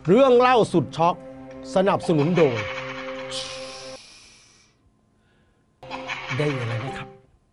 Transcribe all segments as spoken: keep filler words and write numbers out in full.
เรื่องเล่าสุดช็อกสนับสนุนโดยได้ยินอะไรไหมครับ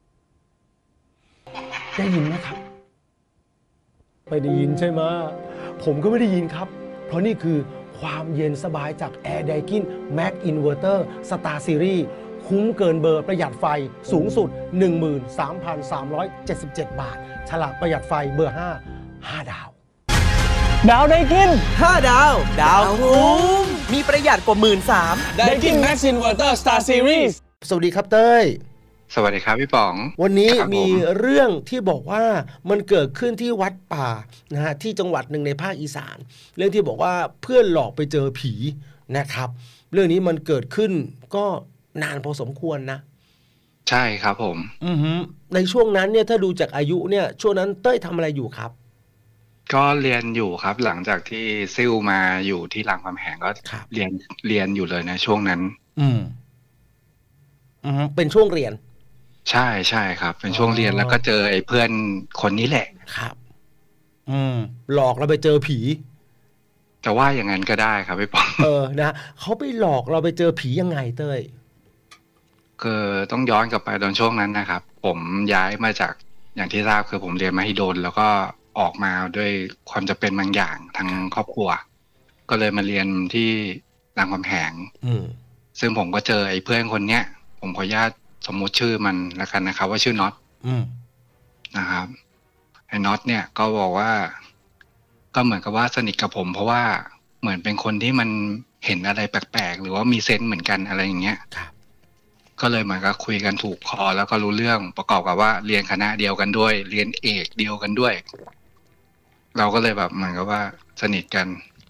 ได้ยินไหมครับไม่ได้ยินใช่ไหมผมก็ไม่ได้ยินครับเพราะนี่คือความเย็นสบายจาก Air Daikin Max Inverter Star Series คุ้มเกินเบอร์ประหยัดไฟสูงสุด หนึ่งหมื่นสามพันสามร้อยเจ็ดสิบเจ็ด บาทฉลากประหยัดไฟเบอร์ห้า ห้าดาวดาวไดกินห้าดาวดาวคุ้มมีประหยัดกว่า หนึ่งหมื่นสามพันไดกิน Max Inverter Star Series สวัสดีครับเต้ยสวัสดีครับพี่ป๋องวันนี้มีเรื่องที่บอกว่ามันเกิดขึ้นที่วัดป่านะฮะที่จังหวัดหนึ่งในภาคอีสานเรื่องที่บอกว่าเพื่อนหลอกไปเจอผีนะครับเรื่องนี้มันเกิดขึ้นก็นานพอสมควรนะใช่ครับผมอือฮึในช่วงนั้นเนี่ยถ้าดูจากอายุเนี่ยช่วงนั้นเต้ยทำอะไรอยู่ครับก็เรียนอยู่ครับหลังจากที่ซิ่วมาอยู่ที่รามคำแหงก็เรียนเรียนอยู่เลยนะช่วงนั้นอืมอืมเป็นช่วงเรียนใช่ใช่ครับเป็นช่วงเรียนแล้วก็เจอไอ้เพื่อนคนนี้แหละครับอืมหลอกเราไปเจอผีจะว่าอย่างนั้นก็ได้ครับพี่ป๋องเออนะเขาไปหลอกเราไปเจอผียังไงเต้ยคือต้องย้อนกลับไปตอนช่วงนั้นนะครับผมย้ายมาจากอย่างที่ทราบคือผมเรียนมหิดลแล้วก็ออกมาด้วยความจำเป็นบางอย่างทางครอบครัวก็เลยมาเรียนที่รามคำแหงซึ่งผมก็เจอไอ้เพื่อนคนเนี้ยผมขออนุญาตสมมุติชื่อมันแล้วกันนะครับว่าชื่อน็อตนะครับไอ้น็อตเนี่ยก็บอกว่าก็เหมือนกับว่าสนิทกับผมเพราะว่าเหมือนเป็นคนที่มันเห็นอะไรแปลกๆหรือว่ามีเซนส์เหมือนกันอะไรอย่างเงี้ยก็เลยเหมือนกับคุยกันถูกคอแล้วก็รู้เรื่องประกอบกับว่าเรียนคณะเดียวกันด้วยเรียนเอกเดียวกันด้วยเราก็เลยแบบเหมือนกับว่าสนิทกัน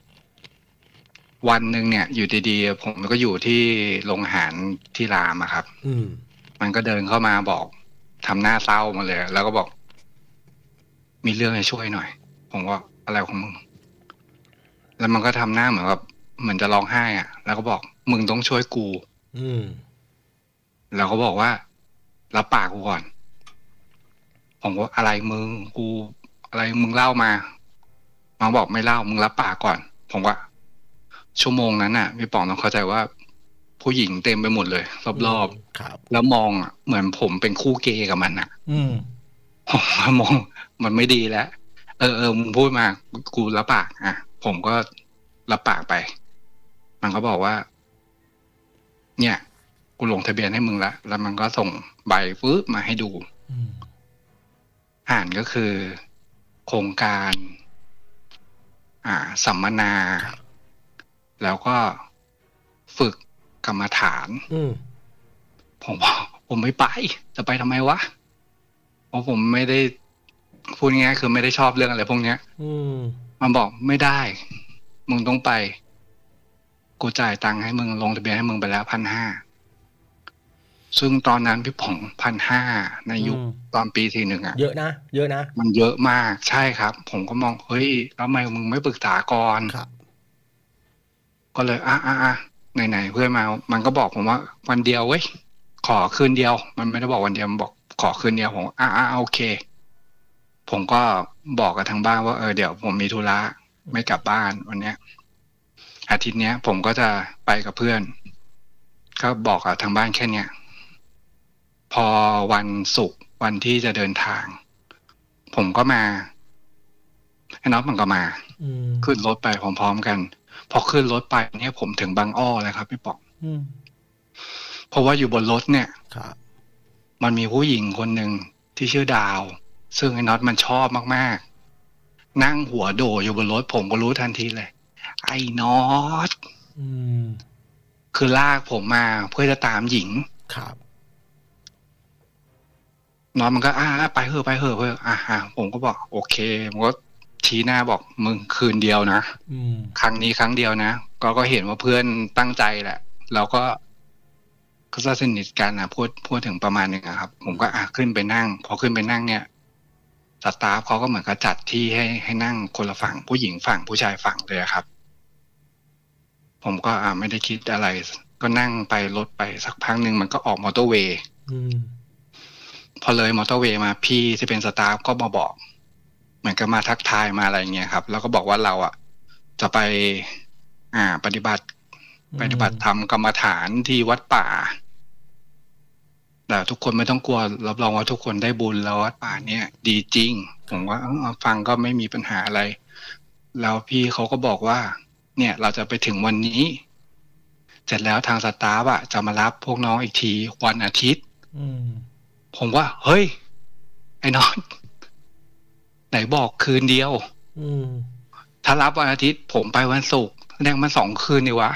วันหนึ่งเนี่ยอยู่ดีๆผมก็อยู่ที่โรงอาหารที่รามอะครับมันก็เดินเข้ามาบอกทำหน้าเศร้ามาเลยแล้วก็บอกมีเรื่องให้ช่วยหน่อยผมว่าอะไรของมึงแล้วมันก็ทำหน้าเหมือนกับเหมือนจะร้องไห้อ่ะแล้วก็บอกมึงต้องช่วยกูอืมเราก็บอกว่ารับปากกูก่อนผมว่าอะไรมึงกูอะไรมึงเล่ามามาบอกไม่เล่ามึงรับปากก่อนผมว่าชั่วโมงนั้นน่ะพี่ป๋องต้องเข้าใจว่าผู้หญิงเต็มไปหมดเลยรอบๆแล้วมองอ่ะเหมือนผมเป็นคู่เกย์กับมันอ่ะผมมองมันไม่ดีแล้วเออเออมึงพูดมากูรับปากอ่ะผมก็รับปากไปมันก็บอกว่าเนี่ยกูลงทะเบียนให้มึงละแล้วมันก็ส่งใบฟื้นมาให้ดูอ่านก็คือโครงการอ่าสัมมนาแล้วก็ฝึกกรรมฐานผมบอกผมไม่ไปจะไปทำไมวะเพราะผมไม่ได้พูดง่ายๆคือไม่ได้ชอบเรื่องอะไรพวกเนี้ยมันบอกไม่ได้มึงต้องไปกูจ่ายตังค์ให้มึงลงทะเบียนให้มึงไปแล้วพันห้าซึ่งตอนนั้นพี่ผ่องพันห้าในยุคตอนปีที่หนึ่งอ่ะเยอะนะเยอะนะมันเยอะมากใช่ครับผมก็มองเฮ้ยแล้วทำไมมึงไม่ปรึกษาก่อนก็เลยอ่ะอ่ะอ่ะไหนๆเพื่อนมามันก็บอกผมว่าวันเดียวเว้ยขอคืนเดียวมันไม่ได้บอกวันเดียวมันบอกขอคืนเดียวผมอ่ะอ่ะโอเคผมก็บอกกับทางบ้านว่าเออเดี๋ยวผมมีธุระไม่กลับบ้านวันเนี้ยอาทิตย์เนี้ยผมก็จะไปกับเพื่อนก็บอกกับทางบ้านแค่เนี้ยพอวันศุกร์วันที่จะเดินทางผมก็มาไอ้น็อตมันก็มาขึ้นรถไปพร้อมๆกันพอขึ้นรถไปเนี่ยผมถึงบางอ้อเลยครับพี่ป๋องเพราะว่าอยู่บนรถเนี่ยมันมีผู้หญิงคนหนึ่งที่ชื่อดาวซึ่งไอ้น็อตมันชอบมากๆนั่งหัวโดอยู่บนรถผมก็รู้ทันทีเลยไอ้น็อตคือลากผมมาเพื่อจะตามหญิงครับน็อตมันก็อ่าไปเถอะไปเถอะเพื่ออ่าผมก็บอกโอเคผมก็ชี้หน้าบอกมึงคืนเดียวนะครั้งนี้ครั้งเดียวนะก็ก็เห็นว่าเพื่อนตั้งใจแหละเราก็ก็สนิทกันนะพูดพูดถึงประมาณนึงครับผมก็อ่ะขึ้นไปนั่งพอขึ้นไปนั่งเนี่ยสตาฟเขาก็เหมือนกับจัดที่ให้ให้นั่งคนละฝั่งผู้หญิงฝั่งผู้ชายฝั่งเลยครับผมก็อ่าไม่ได้คิดอะไรก็นั่งไปรถไปสักพักหนึ่งมันก็ออกมอเตอร์เวย์พอเลยมอเตอร์เวย์มาพี่ที่เป็นสตาฟก็มาบอกเหมือนกับมาทักทายมาอะไรเงี้ยครับแล้วก็บอกว่าเราอ่ะจะไปอ่า ปฏิบัติปฏิบัติธรรมกรรมฐานที่วัดป่าแต่ทุกคนไม่ต้องกลัวรับรองว่าทุกคนได้บุญแล้ววัดป่าเนี่ยดีจริงผมว่าฟังก็ไม่มีปัญหาอะไรแล้วพี่เขาก็บอกว่าเนี่ยเราจะไปถึงวันนี้เสร็จแล้วทางสตาฟอะจะมารับพวกน้องอีกทีวันอาทิตย์ผมว่าเฮ้ยไอ้น้องไหนบอกคืนเดียวถ้ารับวันอาทิตย์ผมไปวันศุกร์แสดงมันสองคืนนี่วะ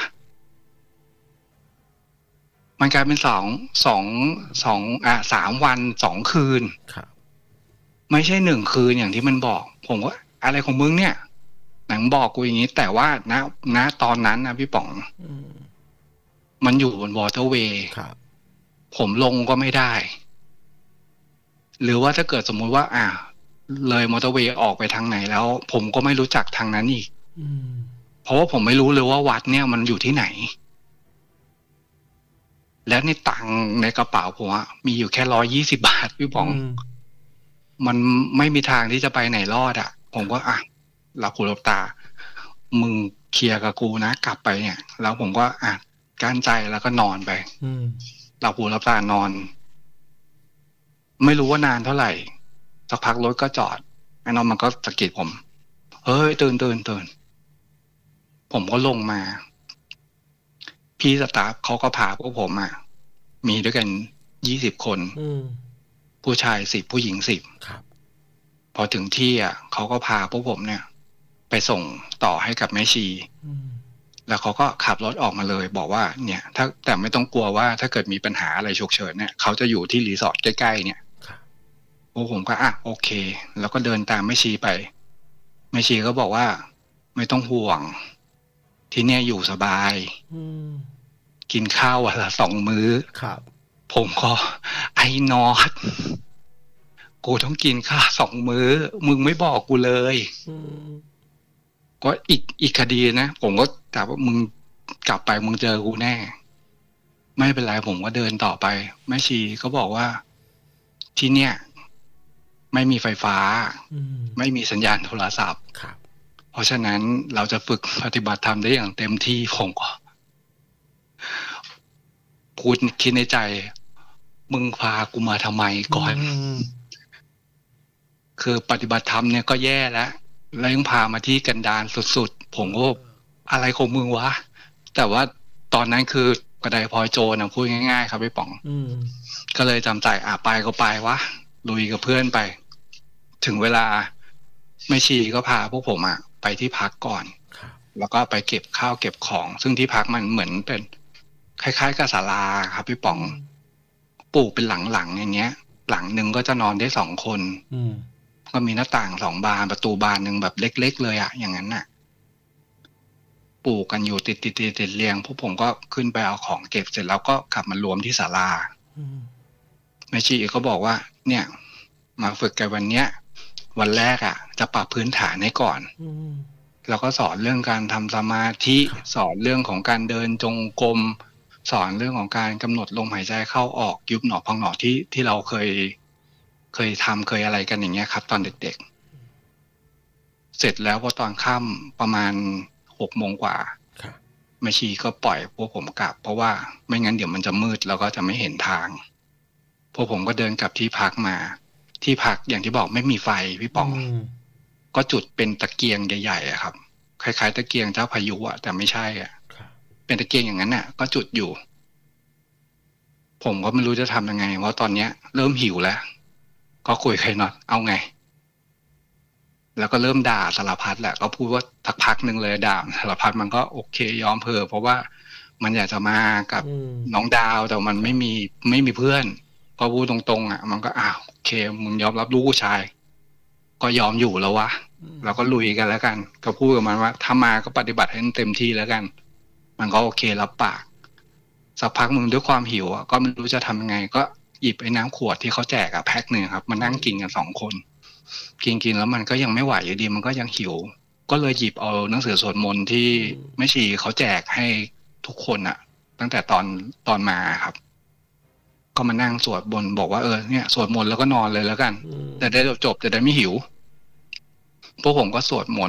มันกลายเป็นสองสองสองอ่ะสามวันสองคืนไม่ใช่หนึ่งคืนอย่างที่มันบอกผมว่าอะไรของมึงเนี่ยหนังบอกกูอย่างนี้แต่ว่าณณตอนนั้นนะพี่ป๋องมันอยู่บนวอเตอร์เวย์ผมลงก็ไม่ได้หรือว่าถ้าเกิดสมมุติว่าอ่ะเลยมอเตอร์เวย์ออกไปทางไหนแล้วผมก็ไม่รู้จักทางนั้นอีกเพราะว่าผมไม่รู้เลยว่าวัดเนี่ยมันอยู่ที่ไหนแล้วในตังในกระเป๋าผมอะมีอยู่แค่ร้อยยี่สิบบาทพี่ป๋องมันไม่มีทางที่จะไปไหนรอดอะผมก็อ่ะหลับหูหลับตามึงเคลียร์กับกูนะกลับไปเนี่ยแล้วผมก็อ่ะกั้นใจแล้วก็นอนไปหลับหูหลับตานอนไม่รู้ว่านานเท่าไหร่สักพักรถก็จอดไอ้น้องมันก็สะกิดผมเฮ้ยตื่นตื่นตื่นผมก็ลงมาพี่สตาฟเขาก็พาพวกผมอ่ะมีด้วยกันยี่สิบคนผู้ชายสิบผู้หญิงสิบพอถึงที่อ่ะเขาก็พาพวกผมเนี่ยไปส่งต่อให้กับแม่ชีแล้วเขาก็ขับรถออกมาเลยบอกว่าเนี่ยถ้าแต่ไม่ต้องกลัวว่าถ้าเกิดมีปัญหาอะไรฉุกเฉินเนี่ยเขาจะอยู่ที่รีสอร์ทใกล้ๆเนี่ยพวกผมก็อ่ะโอเคแล้วก็เดินตามแม่ชีไปแม่ชีก็บอกว่าไม่ต้องห่วงที่เนี่ยอยู่สบายกินข้าววันละสองมื้อครับผมก็ไอ้นอตกูต้องกินข้าวสองมื้อมึงไม่บอกกูเลยก็อีกอีกคดีนะผมก็ถามว่ามึงกลับไปมึงเจอกูแน่ไม่เป็นไรผมก็เดินต่อไปแม่ชีก็บอกว่าที่เนี่ยไม่มีไฟฟ้าไม่มีสัญญาณโทรศัพท์เพราะฉะนั้นเราจะฝึกปฏิบัติธรรมได้อย่างเต็มที่ผมก็พูดคิดในใจมึงพากูมาทำไมก่อนคือปฏิบัติธรรมเนี่ยก็แย่แล้วแล้วยังพามาที่กันดารสุดๆผมก็อะไรของมึงวะแต่ว่าตอนนั้นคือกระไดพลอยโจรนะพูดง่ายๆครับพี่ป๋องก็เลยจำใจอ่ะไปก็ไปวะลุยกับเพื่อนไปถึงเวลาแม่ชีก็พาพวกผมอ่ะไปที่พักก่อนแล้วก็ไปเก็บข้าวเก็บของซึ่งที่พักมันเหมือนเป็นคล้ายๆกับศาลาครับพี่ป๋องปลูกเป็นหลังๆอย่างเงี้ยหลังหนึ่งก็จะนอนได้สองคนก็มีหน้าต่างสองบานประตูบานหนึ่งแบบเล็กๆเลยอะอย่างนั้นน่ะปลูกกันอยู่ติดติดติดติดเรียงพวกผมก็ขึ้นไปเอาของเก็บเสร็จแล้วก็กลับมารวมที่ศาลาแม่ชีก็บอกว่าเนี่ยมาฝึกกันวันเนี้ยวันแรกอะจะปรับพื้นฐานให้ก่อนแล้วก็สอนเรื่องการทำสมาธิสอนเรื่องของการเดินจงกรมสอนเรื่องของการกำหนดลมหายใจเข้าออกยุบหนอพองหนอที่ที่เราเคยเคยทำเคยอะไรกันอย่างเงี้ยครับตอนเด็กๆเสร็จแล้วพอตอนค่ำประมาณหกโมงกว่าแม่ชีก็ปล่อยพวกผมกลับเพราะว่าไม่งั้นเดี๋ยวมันจะมืดแล้วก็จะไม่เห็นทางพวกผมก็เดินกลับที่พักมาที่พักอย่างที่บอกไม่มีไฟพี่ป๋องก็จุดเป็นตะเกียงใหญ่ๆอะครับคล้ายๆตะเกียงเจ้าพายุอะแต่ไม่ใช่อะเป็นตะเกียงอย่างนั้นน่ะก็จุดอยู่ผมก็ไม่รู้จะทำยังไงเพราะตอนเนี้ยเริ่มหิวแล้วก็คุยใครน็อตเอาไงแล้วก็เริ่มด่าสารพัดแหละก็พูดว่าทักพักหนึ่งเลยด่าสารพัดมันก็โอเคยอมเพอเพราะว่ามันอยากจะมากับน้องดาวแต่มันไม่มีไม่มีเพื่อนพอพูดตรงๆอ่ะมันก็อ้าวโอเคมึงยอมรับลูกผู้ชายก็ยอมอยู่แล้ววะเราก็ลุยกันแล้วกันก็พูดกับมันว่าถ้ามาก็ปฏิบัติให้เต็มที่แล้วกันมันก็โอเครับปากสักพักมึงด้วยความหิวอ่ะก็ไม่รู้จะทำยังไงก็หยิบไอ้น้ำขวดที่เขาแจกอะแพ็คหนึ่งครับมานั่งกินกันสองคนกินกินแล้วมันก็ยังไม่ไหวอยู่ดีมันก็ยังหิวก็เลยหยิบเอาหนังสือสวดมนต์ที่แม่ชีเขาแจกให้ทุกคนอะตั้งแต่ตอนตอนมาครับก็มานั่งสวดบนบอกว่าเออเนี่ยสวดมนต์แล้วก็นอนเลยแล้วกันแต่ได้จบจะได้ไม่หิวพวกผมก็สวดมนต์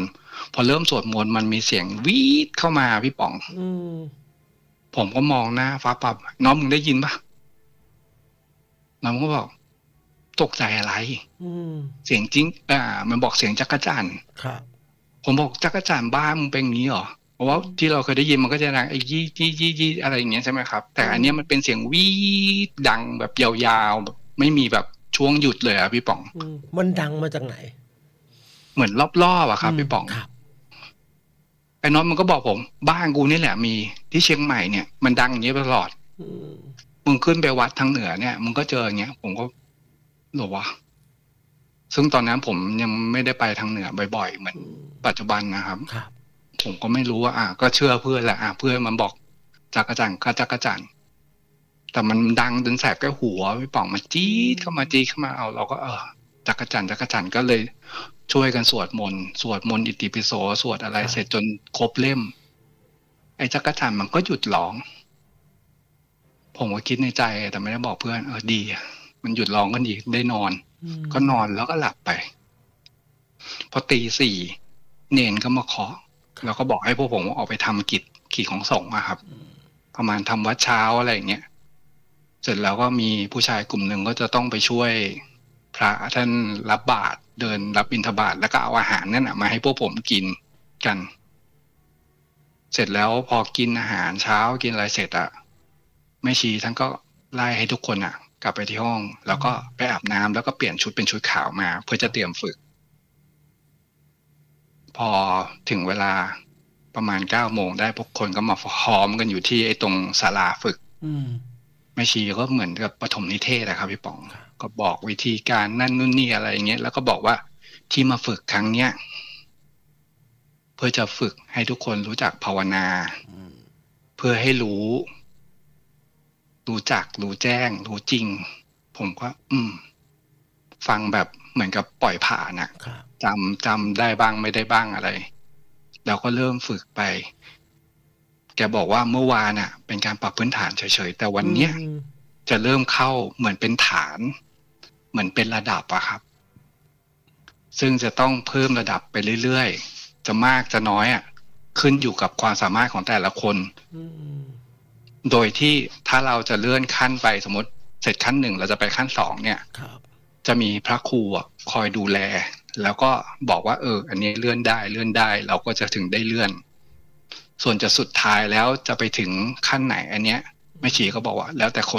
พอเริ่มสวดมนต์มันมีเสียงวีดเข้ามาพี่ป๋องอืมผมก็มองหน้าฟ้าปับน้องมึงได้ยินปะน้องก็บอกตกใจอะไรอืมเสียงจริงอ่ามันบอกเสียงจักรจั่นครับผมบอกจักรจั่นบ้ามึงเป็นอย่างนี้เหรอเพราะว่าที่เราเคยได้ยินมันก็จะดังไอ้ยี่ยี่ยี่ยี่อะไรอย่างเงี้ยใช่ไหมครับแต่อันเนี้ยมันเป็นเสียงวีดดังแบบยาวๆแบบไม่มีแบบช่วงหยุดเลยอะพี่ป๋องอืมมันดังมาจากไหนเหมือนรอบๆอะครับพี่ป๋องครับไอ้น้องมันก็บอกผมบ้านกูนี่แหละมีที่เชียงใหม่เนี่ยมันดังอย่างนี้ตลอดอืมมึงขึ้นไปวัดทางเหนือเนี่ยมึงก็เจออย่างเงี้ยผมก็หรอวะซึ่งตอนนั้นผมยังไม่ได้ไปทางเหนือบ่อยๆเหมือนปัจจุบันนะครับครับผมก็ไม่รู้ว่าอ่ะก็เชื่อเพื่อนแหละอ่ะเพื่อนมันบอกจักรจั่นก็จักรจั่นแต่มันดังจนแสบแก้หัวพี่ป๋องมันจี๊ดเข้ามาจี๊ดเข้ามาเอาเราก็เออจักรจั่นจักรจั่นก็เลยช่วยกันสวดมนต์สวดมนต์อิติปิโสสวดอะไรเสร็จจนครบเล่มไอ้จักรจั่นมันก็หยุดร้องผมก็คิดในใจแต่ไม่ได้บอกเพื่อนเออดีมันหยุดร้องก็ดีได้นอนก็นอนแล้วก็หลับไปพอตีสี่เนนก็มาเคาะแล้วก็บอกให้พวกผมออกไปทำกิจกิจของสงฆ์อะครับประมาณทำวัดเช้าอะไรอย่างเงี้ยเสร็จแล้วก็มีผู้ชายกลุ่มหนึ่งก็จะต้องไปช่วยพระท่านรับบาตรเดินรับบิณฑบาตแล้วก็เอาอาหารนั่นนะมาให้พวกผมกินกัน เสร็จแล้วพอกินอาหารเช้ากินอะไรเสร็จอะแม่ชีท่านก็ไล่ให้ทุกคนอะกลับไปที่ห้องแล้วก็ไปอาบน้ำแล้วก็เปลี่ยนชุดเป็นชุดขาวมาเพื่อจะเตรียมฝึกพอถึงเวลาประมาณเก้าโมงได้พวกคนก็มาล้อมกันอยู่ที่ไอ้ตรงศาลาฝึกแม่ชีก็เหมือนกับปฐมนิเทศอะครับพี่ป๋องก็บอกวิธีการนั่นนู่นนี่อะไรอย่างเงี้ยแล้วก็บอกว่าที่มาฝึกครั้งเนี้ยเพื่อจะฝึกให้ทุกคนรู้จักภาวนาเพื่อให้รู้รู้จักรู้แจ้งรู้จริงผมก็อืมฟังแบบเหมือนกับปล่อยผ่านอะจำจำได้บ้างไม่ได้บ้างอะไรแล้วก็เริ่มฝึกไปแกบอกว่าเมื่อวานน่ะเป็นการปรับพื้นฐานเฉยๆแต่วันเนี้ยจะเริ่มเข้าเหมือนเป็นฐานเหมือนเป็นระดับอะครับซึ่งจะต้องเพิ่มระดับไปเรื่อยๆจะมากจะน้อยอะขึ้นอยู่กับความสามารถของแต่ละคนโดยที่ถ้าเราจะเลื่อนขั้นไปสมมติเสร็จขั้นหนึ่งเราจะไปขั้นสองเนี่ยจะมีพระครูคอยดูแลแล้วก็บอกว่าเอออันนี้เลื่อนได้เลื่อนได้เราก็จะถึงได้เลื่อนส่วนจะสุดท้ายแล้วจะไปถึงขั้นไหนอันเนี้ยแม่ชีก็บอกว่าแล้วแต่คน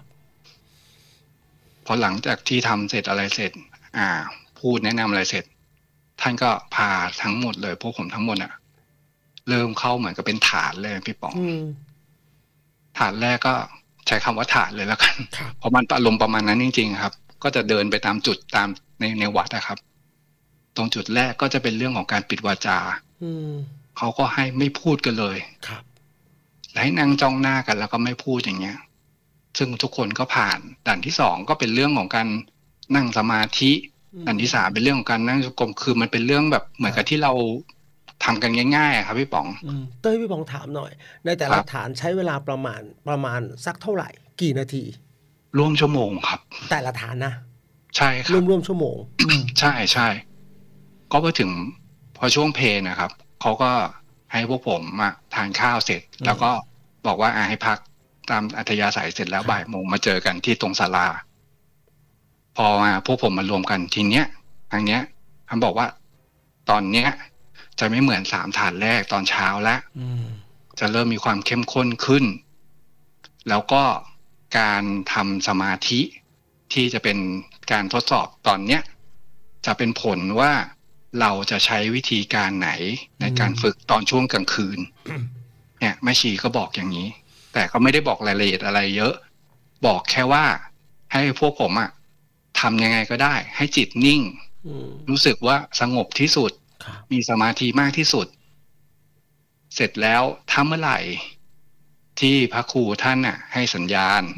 พอหลังจากที่ทำเสร็จอะไรเสร็จอ่าพูดแนะนำอะไรเสร็จท่านก็พาทั้งหมดเลยพวกผมทั้งหมดอ่ะเริ่มเข้าเหมือนกับเป็นฐานเลยพี่ป๋องฐานแรกก็ใช้คำว่าฐานเลยแล้วกันเพราะมันอารมณ์ประมาณนั้นจริงๆครับก็จะเดินไปตามจุดตามในในวัดนะครับตรงจุดแรกก็จะเป็นเรื่องของการปิดวาจาเขาก็ให้ไม่พูดกันเลยครับและให้นั่งจ้องหน้ากันแล้วก็ไม่พูดอย่างเงี้ยซึ่งทุกคนก็ผ่านด่านที่สองก็เป็นเรื่องของการนั่งสมาธิด่านที่สามเป็นเรื่องของการนั่งจงกรมคือมันเป็นเรื่องแบบเหมือนกับที่เราทำกันง่ายๆครับพี่ป๋องเต้ยพี่ป๋องถามหน่อยในแต่ละฐานใช้เวลาประมาณประมาณสักเท่าไหร่กี่นาทีร่วมชั่วโมงครับแต่ละฐานนะใช่ครับร่วมร่วมชั่วโมงใช่ใช่ก็ไปถึงพอช่วงเพลนะครับเขาก็ให้พวกผมมาทานข้าวเสร็จแล้วก็บอกว่าอ่าให้พักตามอัธยาศัยเสร็จแล้วบ่ายโมงมาเจอกันที่ตรงศาลาพอมาพวกผมมารวมกันทีเนี้ยทางเนี้ยท่านบอกว่าตอนเนี้ยจะไม่เหมือนสามฐานแรกตอนเช้าแล้วจะเริ่มมีความเข้มข้นขึ้นแล้วก็การทำสมาธิที่จะเป็นการทดสอบตอนเนี้ยจะเป็นผลว่าเราจะใช้วิธีการไหนในการฝึกตอนช่วงกลางคืนเนี่ยแม่ชีก็บอกอย่างนี้แต่ก็ไม่ได้บอกรายละเอียดอะไรเยอะบอกแค่ว่าให้พวกผมอะทำยังไงก็ได้ให้จิตนิ่งรู้สึกว่าสงบที่สุดมีสมาธิมากที่สุดเสร็จแล้วถ้าเมื่อไหร่ที่พระครูท่านน่ะให้สัญญาณ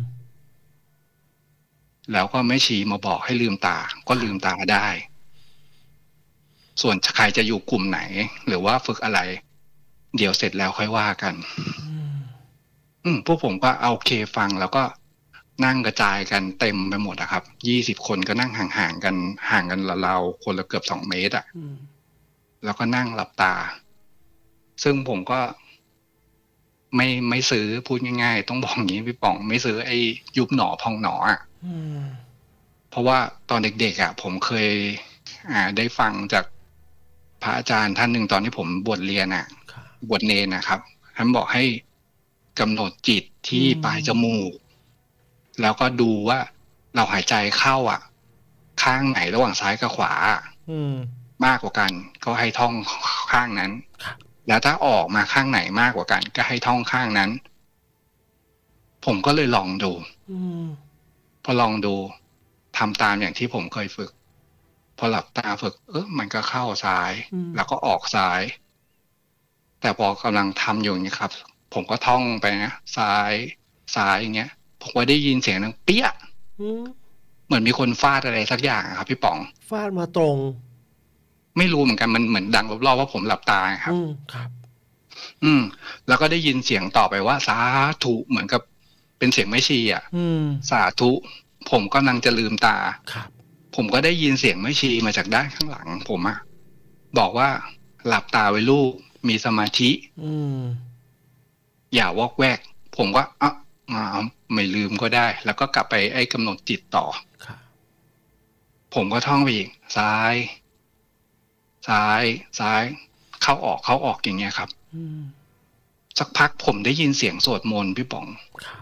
แล้วก็ไม่ชี้มาบอกให้ลืมตาก็ลืมตาได้ส่วนใครจะอยู่กลุ่มไหนหรือว่าฝึกอะไรเดี๋ยวเสร็จแล้วค่อยว่ากันอืมพวกผมก็เอาโอเคฟังแล้วก็นั่งกระจายกันเต็มไปหมดอะครับยี่สิบคนก็นั่งห่างๆกันห่างกันราวๆคนละเกือบสองเมตรอะแล้วก็นั่งหลับตา ซึ่งผมก็ไม่ไม่ซื้อพูดง่ายๆต้องบอกอย่างนี้พี่ป๋องไม่ซื้อไอ้ยุบหนอพองหนออ่ะเพราะว่าตอนเด็กๆอ่ะผมเคยอ่าได้ฟังจากพระอาจารย์ท่านหนึ่งตอนที่ผมบวชเรียนอ่ะบวชเนรนะครับท่านบอกให้กำหนดจิตที่ปลายจมูกแล้วก็ดูว่าเราหายใจเข้าอ่ะข้างไหนระหว่างซ้ายกับขวามากกว่ากันก็ให้ท่องข้างนั้นแล้วถ้าออกมาข้างไหนมากกว่ากันก็ให้ท่องข้างนั้นผมก็เลยลองดูพอลองดูทำตามอย่างที่ผมเคยฝึกพอหลับตาฝึกเออมันก็เข้าซ้ายแล้วก็ออกซ้ายแต่พอกำลังทำอยู่อย่างนี้ครับผมก็ท่องไปนะซ้ายซ้ายอย่างเงี้ยผมก็ได้ยินเสียงดังเปี้ยเหมือนมีคนฟาดอะไรสักอย่างครับพี่ป๋องฟาดมาตรงไม่รู้เหมือนกันมันเหมือนดังรอบๆว่าผมหลับตาครับอืมครับอืมแล้วก็ได้ยินเสียงต่อไปว่าสาธุเหมือนกับเป็นเสียงแม่ชีอ่ะสาธุผมกำลังจะลืมตาครับผมก็ได้ยินเสียงแม่ชีมาจากด้านข้างหลังผมอ่ะบอกว่าหลับตาไว้ลูกมีสมาธิอืมอย่าวอกแวกผมก็อ่ะไม่ลืมก็ได้แล้วก็กลับไปไอ้กำหนดจิตต่อผมก็ท่องไปอีกซ้ายซ้ายซ้ายเข้าออกเข้าออกอย่างเงี้ยครับสักพักผมได้ยินเสียงสวดมนต์พี่ป๋อง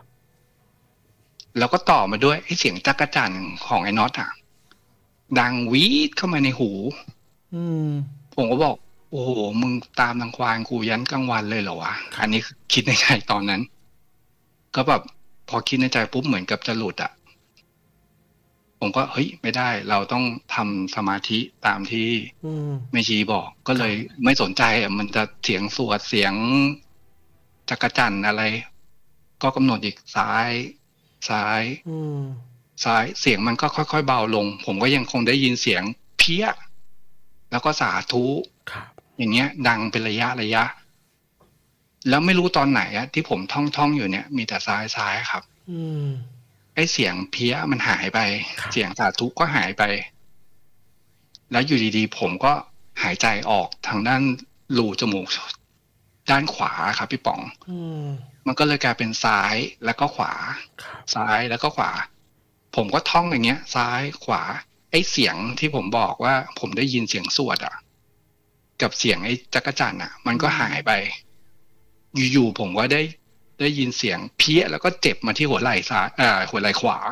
แล้วก็ต่อมาด้วยไอ้เสียงจักรจั่นของไอ้น็อตอ่ะดังวีดเข้ามาในหูผมก็บอกโอ้โหมึงตามรังควานกูยันกลางวันเลยเหรอวะอันนี้คิดในใจตอนนั้นก็แบบพอคิดในใจปุ๊บเหมือนกับจะหลุดอ่ะผมก็เฮ้ยไม่ได้เราต้องทำสมาธิตามที่แม่ชีบอกก็เลยไม่สนใจอ่ะมันจะเสียงสวดเสียงจักรจั่นอะไรก็กำหนดอีกซ้ายซ้ายซ้ายเสียงมันก็ค่อยๆเบาลงผมก็ยังคงได้ยินเสียงเพี้ยแล้วก็สาธุอย่างเงี้ยดังเป็นระยะระยะแล้วไม่รู้ตอนไหนอะที่ผมท่องท่องอยู่เนี่ยมีแต่ซ้ายซ้ายครับไอ้เสียงเพี้ยมันหายไปเสียงสาธุก็หายไปแล้วอยู่ดีๆผมก็หายใจออกทางด้านรูจมูกด้านขวาครับพี่ป๋องมันก็เลยกลายเป็นซ้ายแล้วก็ขวาซ้ายแล้วก็ขวาผมก็ท่องอย่างเงี้ยซ้ายขวาไอ้เสียงที่ผมบอกว่าผมได้ยินเสียงสวดอ่ะกับเสียงไอ้จักรจั่นอ่ะมันก็หายไปอยู่ๆผมก็ได้ได้ยินเสียงเพี้ยแล้วก็เจ็บมาที่หัวไหล่ซ้ายอ่าหัวไหล่ขวา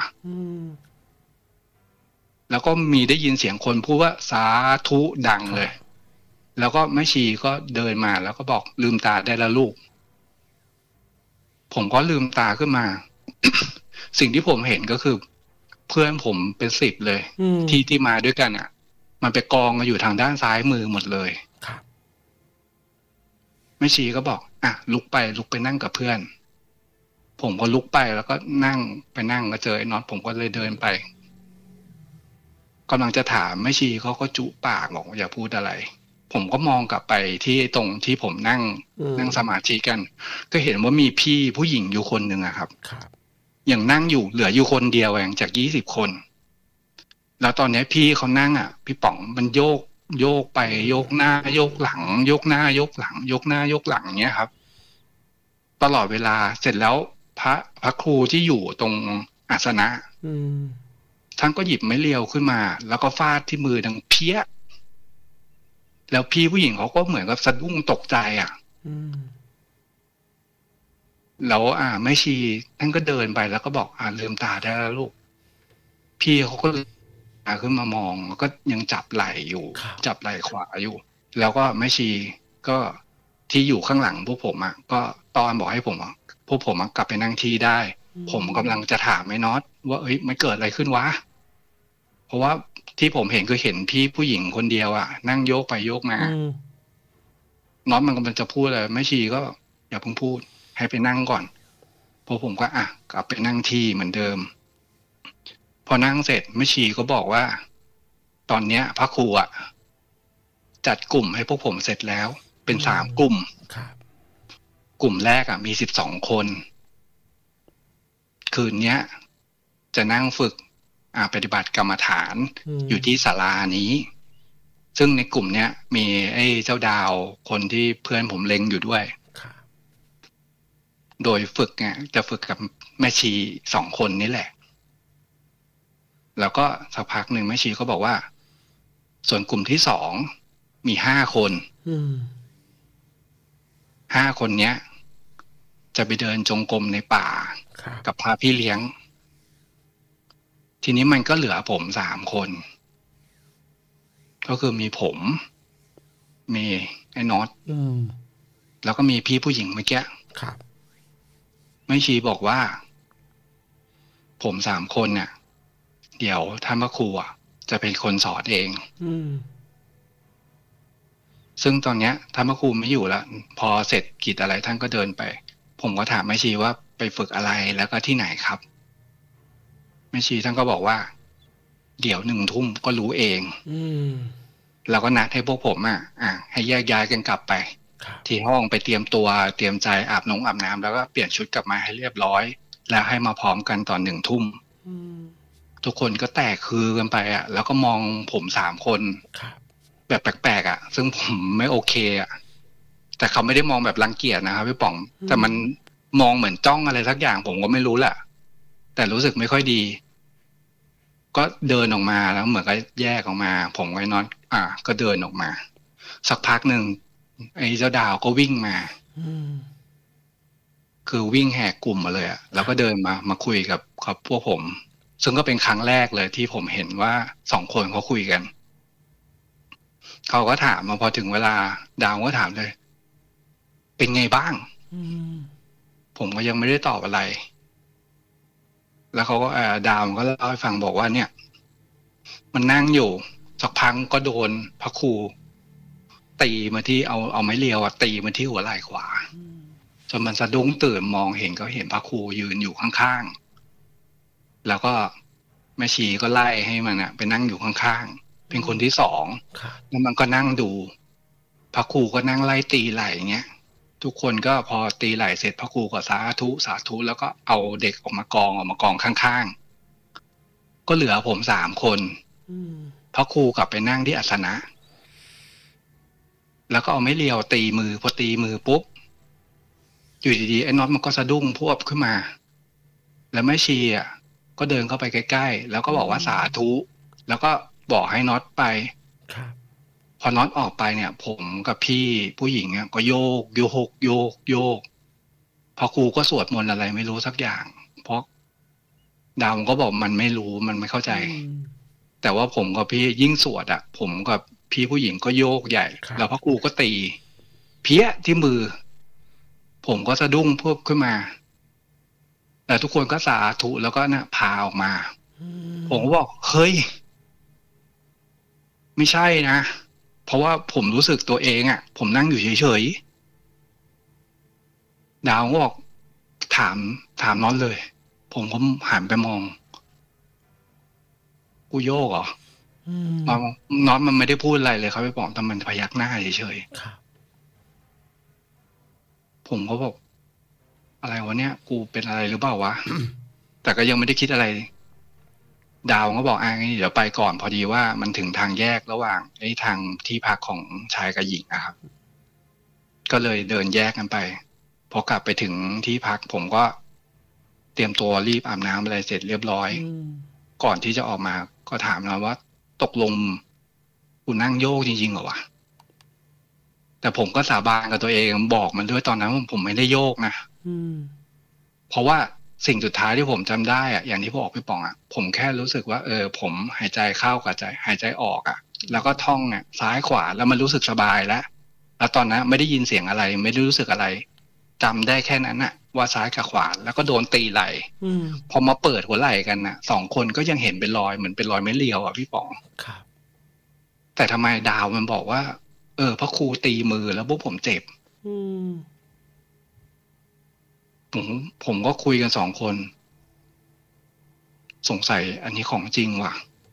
แล้วก็มีได้ยินเสียงคนพูดว่าสาธุดังเลยแล้วก็แม่ชีก็เดินมาแล้วก็บอกลืมตาได้แล้วลูกผมก็ลืมตาขึ้นมา สิ่งที่ผมเห็นก็คือเพื่อนผมเป็นสิบเลยที่ที่มาด้วยกันอ่ะมันไปกองกันอยู่ทางด้านซ้ายมือหมดเลยแม่ชีก็บอกอ่ะลุกไปลุกไปนั่งกับเพื่อนผมก็ลุกไปแล้วก็นั่งไปนั่งก็เจอไอ้น็อตผมก็เลยเดินไปกำลังจะถามแม่ชีเขาก็จุปากบอกอย่าพูดอะไรผมก็มองกลับไปที่ตรงที่ผมนั่งนั่งสมาธิกันก็เห็นว่ามีพี่ผู้หญิงอยู่คนหนึ่งอะครับอย่างนั่งอยู่เหลืออยู่คนเดียวเองจากยี่สิบคนแล้วตอนนี้พี่เขานั่งอ่ะพี่ป๋องมันโยกโยกไปโยกหน้าโยกหลังโยกหน้าโยกหลังโยกหน้าโยกหลังเนี้ยครับตลอดเวลาเสร็จแล้วพระพระครูที่อยู่ตรงอาสนะท่านก็หยิบไม้เรียวขึ้นมาแล้วก็ฟาดที่มือดังเพี้ยแล้วพี่ผู้หญิงเขาก็เหมือนกับสะดุ้งตกใจอ่ะแล้วอ่าแม่ชีท่านก็เดินไปแล้วก็บอกอ่าลืมตาได้แล้วลูกพี่เขาก็ขึ้นมามองแล้วก็ยังจับไหล่อยู่จับไหล่ขวาอยู่แล้วก็แม่ชีก็ที่อยู่ข้างหลังพวกผมอ่ะก็ตอนบอกให้ผมอ่ะพวกผมกลับไปนั่งที่ได้ผมกำลังจะถามไอ้น็อตว่าเอ้ยมันเกิดอะไรขึ้นวะเพราะว่าที่ผมเห็นคือเห็นพี่ผู้หญิงคนเดียวอ่ะนั่งโยกไปโยกมาน็อตมันกำลังจะพูดเลยแม่ชีก็อย่าเพิ่งพูดให้ไปนั่งก่อนพอผมก็อ่ะกลับไปนั่งที่เหมือนเดิมพอนั่งเสร็จแม่ชีก็บอกว่าตอนเนี้ยพระครูอ่ะจัดกลุ่มให้พวกผมเสร็จแล้วเป็นสามกลุ่มกลุ่มแรกอ่ะมีสิบสองคนคืนเนี้ยจะนั่งฝึกอ่าปฏิบัติกรรมฐานอยู่ที่ศาลานี้ซึ่งในกลุ่มเนี้ยมีไอ้เจ้าดาวคนที่เพื่อนผมเล็งอยู่ด้วยโดยฝึกเนี่ยจะฝึกกับแม่ชีสองคนนี่แหละแล้วก็สักพักหนึ่งแม่ชีก็บอกว่าส่วนกลุ่มที่สองมีห้าคนห้าคนเนี้ยจะไปเดินจงกรมในป่ากับพระพี่เลี้ยงทีนี้มันก็เหลือผมสามคนก็คือมีผมมีไอ้น็อตแล้วก็มีพี่ผู้หญิงเมื่อกี้แม่ชีบอกว่าผมสามคนเนี่ยเดี๋ยวท่านพระครูอ่ะจะเป็นคนสอนเองซึ่งตอนเนี้ยท่านพระครูไม่อยู่แล้วพอเสร็จกิจอะไรท่านก็เดินไปผมก็ถามแม่ชีว่าไปฝึกอะไรแล้วก็ที่ไหนครับแม่ชีท่านก็บอกว่าเดี๋ยวหนึ่งทุ่มก็รู้เองแล้วก็นัดให้พวกผมอ่ะอ่ะให้แยกย้ายกันกลับไปที่ห้องไปเตรียมตัวเตรียมใจอาบน้ำอาบน้ำแล้วก็เปลี่ยนชุดกลับมาให้เรียบร้อยแล้วให้มาพร้อมกันตอนหนึ่งทุ่มทุกคนก็แตกคือกันไปอ่ะแล้วก็มองผมสามคนแบบแปลกๆอ่ะซึ่งผมไม่โอเคอ่ะแต่เขาไม่ได้มองแบบรังเกียจนะครับพี่ป๋องแต่มันมองเหมือนจ้องอะไรสักอย่างผมก็ไม่รู้แหละแต่รู้สึกไม่ค่อยดีก็เดินออกมาแล้วเหมือนก็แยกออกมาผมก็นอนอ่ะก็เดินออกมาสักพักหนึ่งไอ้เจ้าดาวก็วิ่งมาคือวิ่งแหกกลุ่มมาเลยอ่ะแล้วก็เดินมามาคุยกับกับพวกผมซึ่งก็เป็นครั้งแรกเลยที่ผมเห็นว่าสองคนเขาคุยกันเขาก็ถามมาพอถึงเวลาดาวก็ถามเลยเป็นไงบ้างผมก็ยังไม่ได้ตอบอะไรแล้วเขาก็ดาวก็เล่าให้ฟังบอกว่าเนี่ยมันนั่งอยู่สักพักก็โดนพระครูตีมาที่เอาเอาไม้เรียวตีมาที่หัวไหล่ขวาจนมันสะดุ้งตื่นมองเห็นก็เห็นพระครูยืนอยู่ข้างๆแล้วก็แม่ชีก็ไล่ให้มันอะไปนั่งอยู่ข้างๆเป็นคนที่สองแล้วมันก็นั่งดูพระครูก็นั่งไล่ตีไหล่อย่างเงี้ยทุกคนก็พอตีไหล่เสร็จพระครูก็สาธุสาธุแล้วก็เอาเด็กออกมากองออกมากองข้างๆก็เหลือผมสามคนพระครูกลับไปนั่งที่อาสนะแล้วก็เอาไม้เรียวตีมือพอตีมือปุ๊บอยู่ดีๆไอ้น็อตมันก็สะดุ้งพวบขึ้นมาแล้วแม่ชีอ่ะก็เดินเข้าไปใกล้ๆแล้วก็บอกว่าสาธุแล้วก็บอกให้น็อตไปพอน็อตออกไปเนี่ยผมกับพี่ผู้หญิงเนี่ยก็โยกโยกโยกโยกพอครูก็สวดมนต์อะไรไม่รู้สักอย่างเพราะดาวก็บอกมันไม่รู้มันไม่เข้าใจแต่ว่าผมกับพี่ยิ่งสวดอ่ะผมกับพี่ผู้หญิงก็โยกใหญ่แล้วพระครูก็ตีเพี้ยที่มือผมก็สะดุ้งพวบขึ้นมาแต่ทุกคนก็สาธุแล้วก็นะพาออกมาผมก็บอกเฮ้ยไม่ใช่นะเพราะว่าผมรู้สึกตัวเองอ่ะผมนั่งอยู่เฉยๆดาวก็บอกถามถามน้องเลยผมก็หันไปมองกูโยกเหรอน้องน้องมันไม่ได้พูดอะไรเลยครับพี่ป๋องแต่มันพยักหน้าเฉยๆผมก็บอกอะไรวะเนี่ยกูเป็นอะไรหรือเปล่าวะ แต่ก็ยังไม่ได้คิดอะไรดาวก็บอกอ่างี้เดี๋ยวไปก่อนพอดีว่ามันถึงทางแยกระหว่างไอ้ทางที่พักของชายกับหญิงนะครับก็เลยเดินแยกกันไปพอกลับไปถึงที่พักผมก็เตรียมตัวรีบอาบน้ำอะไรเสร็จเรียบร้อยก่อนที่จะออกมาก็ถามนะว่าตกลงกูนั่งโยกจริงๆเหรอวะแต่ผมก็สาบานกับตัวเองบอกมันด้วยตอนนั้นว่าผมไม่ได้โยกนะเพราะว่าสิ่งสุดท้ายที่ผมจำได้อะอย่างที่บอกพี่ป๋องอะผมแค่รู้สึกว่าเออผมหายใจเข้ากับใจหายใจออกอะแล้วก็ท่องอะซ้ายขวาแล้วมันรู้สึกสบายแล้วแล้วตอนนั้นไม่ได้ยินเสียงอะไรไม่ได้รู้สึกอะไรจำได้แค่นั้นอะว่าซ้ายกับขวาแล้วก็โดนตีไหล่พอมาเปิดหัวไหล่กันนะสองคนก็ยังเห็นเป็นรอยเหมือนเป็นรอยไม้เรียวอะพี่ป๋องแต่ทำไมดาวมันบอกว่าเออพระครูตีมือแล้วพวกผมเจ็บผมผมก็คุยกันสองคนสงสัยอันนี้ของจริงว่ะ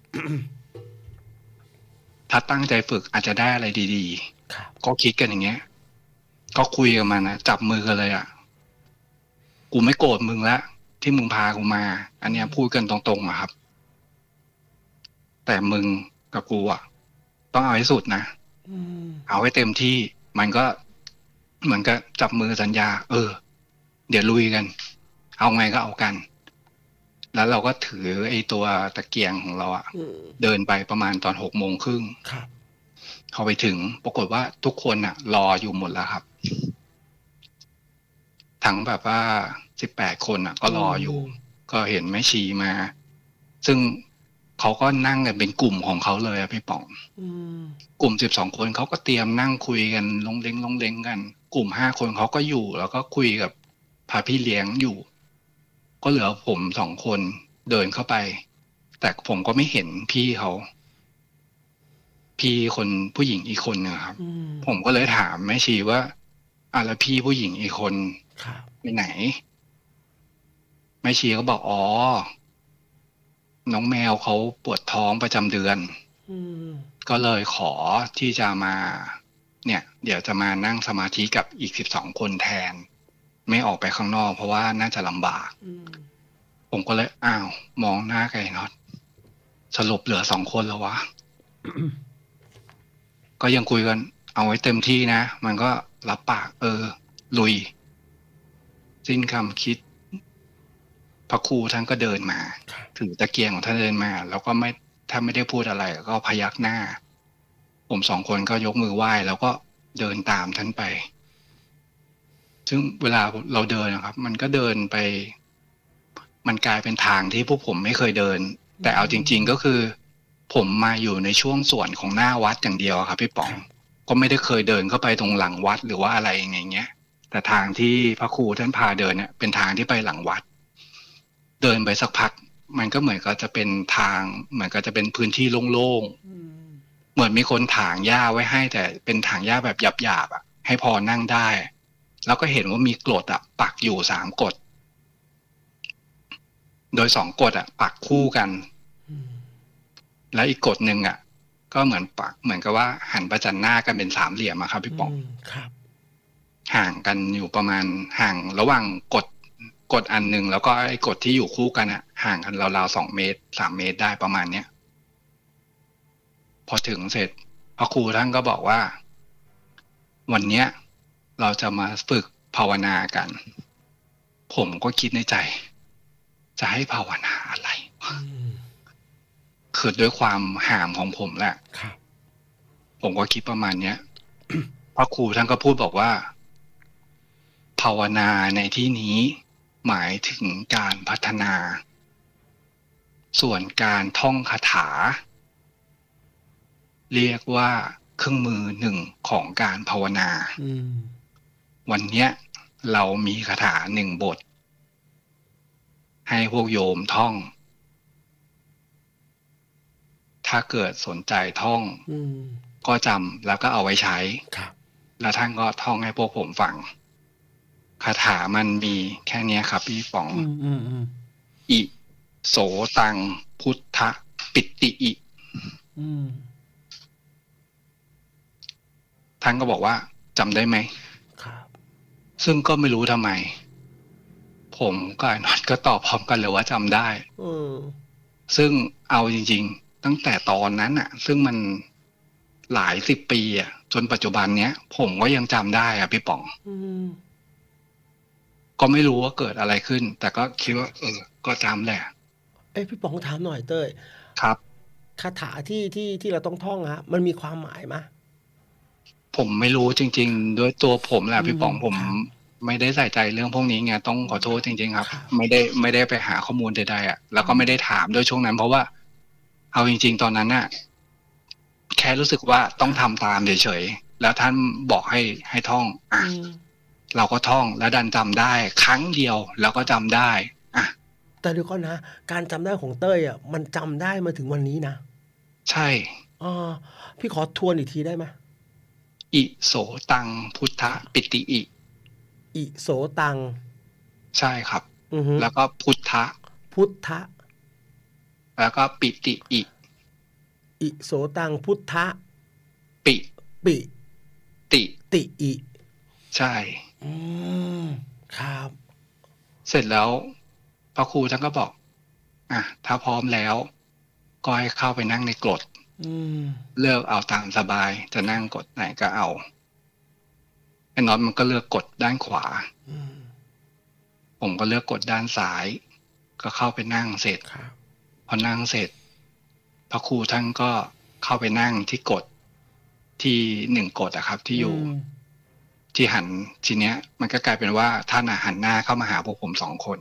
ถ้าตั้งใจฝึกอาจจะได้อะไรดีๆก็คิดกันอย่างเงี้ยก็คุยกันมานะจับมือกันเลยอ่ะกูไม่โกรธมึงละที่มึงพากูมาอันเนี้ยพูดกันตรงๆอะครับแต่มึงกับกูอ่ะต้องเอาให้สุดนะเอาให้เต็มที่มันก็เหมือนกับจับมือสัญญา เออ เดี๋ยวลุยกัน เอาไงก็เอากัน แล้วเราก็ถือไอ้ตัวตะเกียงของเราอะเดินไปประมาณตอนหกโมงครึ่งพอไปถึงปรากฏว่าทุกคนอะรออยู่หมดแล้วครับทั้งแบบว่าสิบแปดคนอะก็รออยู่ ก็เห็นแม่ชีมา ซึ่งเขาก็นั่งกันเป็นกลุ่มของเขาเลยอะพี่ป๋องกลุ่มสิบสองคนเขาก็เตรียมนั่งคุยกันลงเล้งลงเล้งกัน กลุ่มห้าคนเขาก็อยู่ แล้วก็คุยกับพาพี่เลี้ยงอยู่ ก็เหลือผมสองคนเดินเข้าไป แต่ผมก็ไม่เห็นพี่เขาพี่คนผู้หญิงอีกคนนึงครับผมก็เลยถามแม่ชีว่าอ่ะแล้วพี่ผู้หญิงอีกคนไปไหนแม่ชีก็บอกอ๋อน้องแมวเขาปวดท้องประจำเดือนก็เลยขอที่จะมา เนี่ย เดี๋ยวจะมานั่งสมาธิกับอีกสิบสองคนแทนไม่ออกไปข้างนอกเพราะว่าน่าจะลำบากผมก็เลยอ้าวมองหน้าไก่น็อตสรุปเหลือสองคนแล้ววะ ก็ยังคุยกันเอาไว้เต็มที่นะมันก็รับปากเออลุยสิ้นคำคิดพระครูท่านก็เดินมาถือตะเกียงของท่านเดินมาแล้วก็ไม่ถ้าไม่ได้พูดอะไรก็พยักหน้าผมสองคนก็ยกมือไหว้แล้วก็เดินตามท่านไปซึ่งเวลาเราเดินนะครับมันก็เดินไปมันกลายเป็นทางที่พวกผมไม่เคยเดินแต่เอาจริงๆก็คือผมมาอยู่ในช่วงส่วนของหน้าวัดอย่างเดียวครับพี่ป๋องก็ไม่ได้เคยเดินเข้าไปตรงหลังวัดหรือว่าอะไรอย่างเงี้ยแต่ทางที่พระครูท่านพาเดินเนี่ยเป็นทางที่ไปหลังวัดเดินไปสักพักมันก็เหมือนกับจะเป็นทางเหมือนกับจะเป็นพื้นที่โล่งๆเหมือนมีคนถางหญ้าไว้ให้แต่เป็นถางหญ้าแบบหยาบๆอ่ะให้พอนั่งได้แล้วก็เห็นว่ามีกรดอ่ะปักอยู่สามกรดโดยสองกรดอ่ะปักคู่กันแล้วอีกกรดหนึ่งอ่ะก็เหมือนปักเหมือนกับว่าหันประจันหน้ากันเป็นสามเหลี่ยมอะครับพี่ป๋องครับห่างกันอยู่ประมาณห่างระหว่างกดกดอันหนึ่งแล้วก็ไอ้กดที่อยู่คู่กันอ่ะห่างกันราวๆสองเมตรสามเมตรได้ประมาณเนี้ยพอถึงเสร็จพระครูท่านก็บอกว่าวันเนี้ยเราจะมาฝึกภาวนากันผมก็คิดในใจจะให้ภาวนาอะไรคือด้วยความห่ามของผมแหละผมก็คิดประมาณเนี้ย พระครูท่านก็พูดบอกว่าภาวนาในที่นี้หมายถึงการพัฒนา ส่วนการท่องคาถาเรียกว่าเครื่องมือหนึ่งของการภาวนาวันเนี้ยเรามีคาถาหนึ่งบทให้พวกโยมท่องถ้าเกิดสนใจท่องก็จำแล้วก็เอาไว้ใช้แล้วท่านก็ท่องให้พวกผมฟังคาถามันมีแค่นี้ครับพี่ป๋องอิโสตังพุทธปิติอิท่านก็บอกว่าจำได้ไหมซึ่งก็ไม่รู้ทำไมผมกับไอ้น็อตก็ตอบพร้อมกันเลยว่าจำได้ซึ่งเอาจริงๆตั้งแต่ตอนนั้นอ่ะซึ่งมันหลายสิบปีอ่ะจนปัจจุบันเนี้ยผมก็ยังจำได้อ่ะพี่ป๋องก็ไม่รู้ว่าเกิดอะไรขึ้นแต่ก็คิดว่าเออก็จำแหละเอ้พี่ป๋องถามหน่อยเต้ยครับคาถาที่ที่ที่เราต้องท่องฮะมันมีความหมายไหมผมไม่รู้จริงๆด้วยตัวผมแหละพี่ป๋องผมไม่ได้ใส่ใจเรื่องพวกนี้ไงต้องขอโทษจริงๆครับไม่ได้ไม่ได้ไปหาข้อมูลใดๆอ่ะแล้วก็ไม่ได้ถามด้วยช่วงนั้นเพราะว่าเอาจริงๆตอนนั้นน่ะแค่รู้สึกว่าต้องทำตามเฉยๆแล้วท่านบอกให้ให้ท่องอ่ะเราก็ท่องแล้วดันจำได้ครั้งเดียวแล้วก็จำได้อ่ะแต่เดี๋ยวก่อนนะการจำได้ของเต้ยอ่ะมันจำได้มาถึงวันนี้นะใช่อ๋อพี่ขอทวนอีกทีได้ไหมอิโสตังพุทธปิติอิอิโสตังใช่ครับแล้วก็พุทธพุทธแล้วก็ปิติอิอิโสตังพุทธปิปิติติอิใช่อืมครับเสร็จแล้วพระครูท่านก็บอกอ่ะถ้าพร้อมแล้วก็ให้เข้าไปนั่งในกรดเลือกเอาตามสบายจะนั่งกดไหนก็เอาไอ้น็อตมันก็เลือกกดด้านขวาผมก็เลือกกดด้านซ้ายก็เข้าไปนั่งเสร็จพอนั่งเสร็จพระครูท่านก็เข้าไปนั่งที่กดที่หนึ่งกดอะครับที่อยู่ที่หันทีเนี้ยมันก็กลายเป็นว่าท่านหันหน้าเข้ามาหาพวกผมสองคน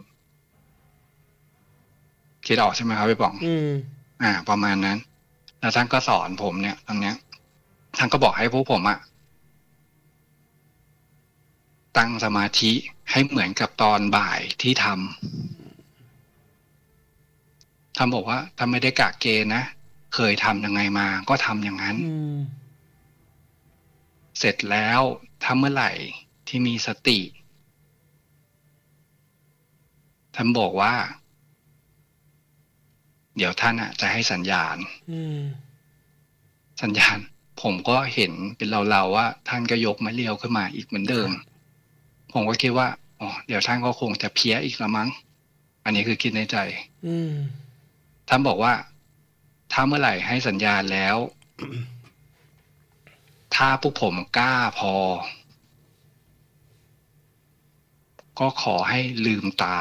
คิดออกใช่ไหมครับพี่ป๋องอืมอ่าประมาณนั้นแล้วท่านก็สอนผมเนี่ยตรงเนี้ยท่านก็บอกให้พวกผมอะตั้งสมาธิให้เหมือนกับตอนบ่ายที่ทำท่านบอกว่าถ้าไม่ได้กะเกณฑ์นะเคยทำยังไงมาก็ทำอย่างนั้นเสร็จแล้วถ้าเมื่อไหร่ที่มีสติท่านบอกว่าเดี๋ยวท่านอ่ะจะให้สัญญาณสัญญาณผมก็เห็นเป็นเราๆว่าท่านก็ยกไม้เรียวขึ้นมาอีกเหมือนเดิมผมก็คิดว่าอ๋อเดี๋ยวท่านก็คงจะเพี้ยอีกละมั้งอันนี้คือคิดในใจท่านบอกว่าถ้าเมื่อไหร่ให้สัญญาณแล้ว ถ้าพวกผมกล้าพอก็ขอให้ลืมตา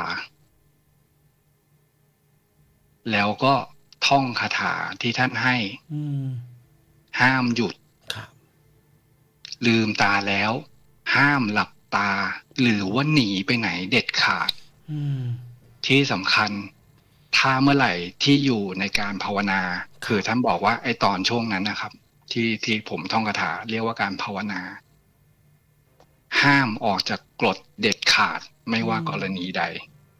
แล้วก็ท่องคาถาที่ท่านให้ห้ามหยุดลืมตาแล้วห้ามหลับตาหรือว่าหนีไปไหนเด็ดขาดที่สำคัญถ้าเมื่อไหร่ที่อยู่ในการภาวนาคือท่านบอกว่าไอ้ตอนช่วงนั้นนะครับที่ที่ผมท่องคาถาเรียกว่าการภาวนาห้ามออกจากกฎเด็ดขาดไม่ว่ากรณีใด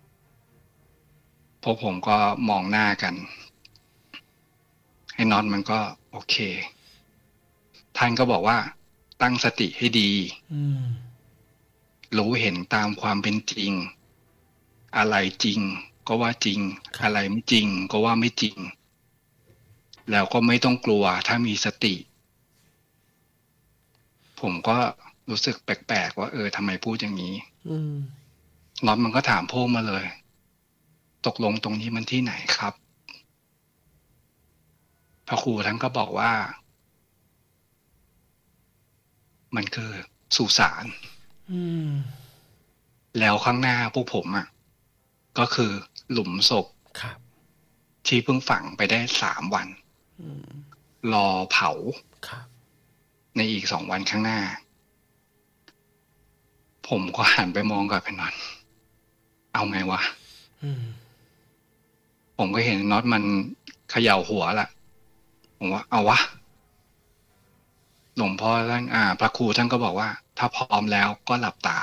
พวกผมก็มองหน้ากันไอ้น็อตมันก็โอเคท่านก็บอกว่าตั้งสติให้ดีรู้เห็นตามความเป็นจริงอะไรจริงก็ว่าจริงอะไรไม่จริงก็ว่าไม่จริงแล้วก็ไม่ต้องกลัวถ้ามีสติผมก็รู้สึกแปลกๆว่าเออทำไมพูดอย่างนี้น็อตมันก็ถามพวกมาเลยตกลงตรงนี้มันที่ไหนครับพระครูท่านก็บอกว่ามันคือสุสานแล้วข้างหน้าพวกผมอ่ะก็คือหลุมศพที่เพิ่งฝังไปได้สามวันรอเผาในอีกสองวันข้างหน้าผมก็หันไปมองกับพี่น็อตเอาไงวะผมก็เห็นน็อตมันเขย่าหัวละผมว่าเอาวะหลวงพ่อท่านอ่าพระครูท่านก็บอกว่าถ้าพร้อมแล้วก็หลับตา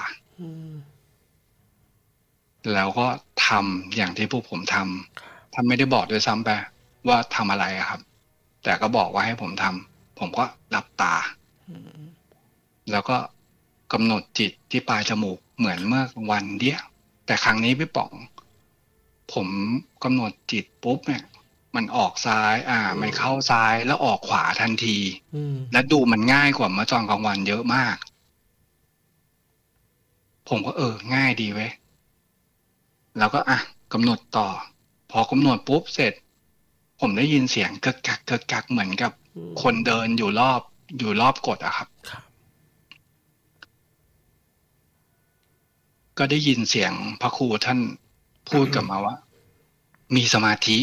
แล้วก็ทำอย่างที่พวกผมทำท่านไม่ได้บอกด้วยซ้ำไปว่าทำอะไรอะครับแต่ก็บอกว่าให้ผมทำผมก็หลับตาแล้วก็กำหนดจิตที่ปลายจมูกเหมือนเมื่อวันเดียวแต่ครั้งนี้พี่ป๋องผมกำหนดจิตปุ๊บเนี่ยมันออกซ้ายอ่ามันเข้าซ้ายแล้วออกขวาทันทีและดูมันง่ายกว่าเมื่อตอนกลางวันเยอะมากผมก็เออง่ายดีเว้ยแล้วก็อ่ะกำหนดต่อพอกำหนดปุ๊บเสร็จผมได้ยินเสียงกึกกักกึกกักเหมือนกับคนเดินอยู่รอบอยู่รอบกดอะครับก็ได้ยินเสียงพระครูท่านพูดกับมาว่ามีสมาธิ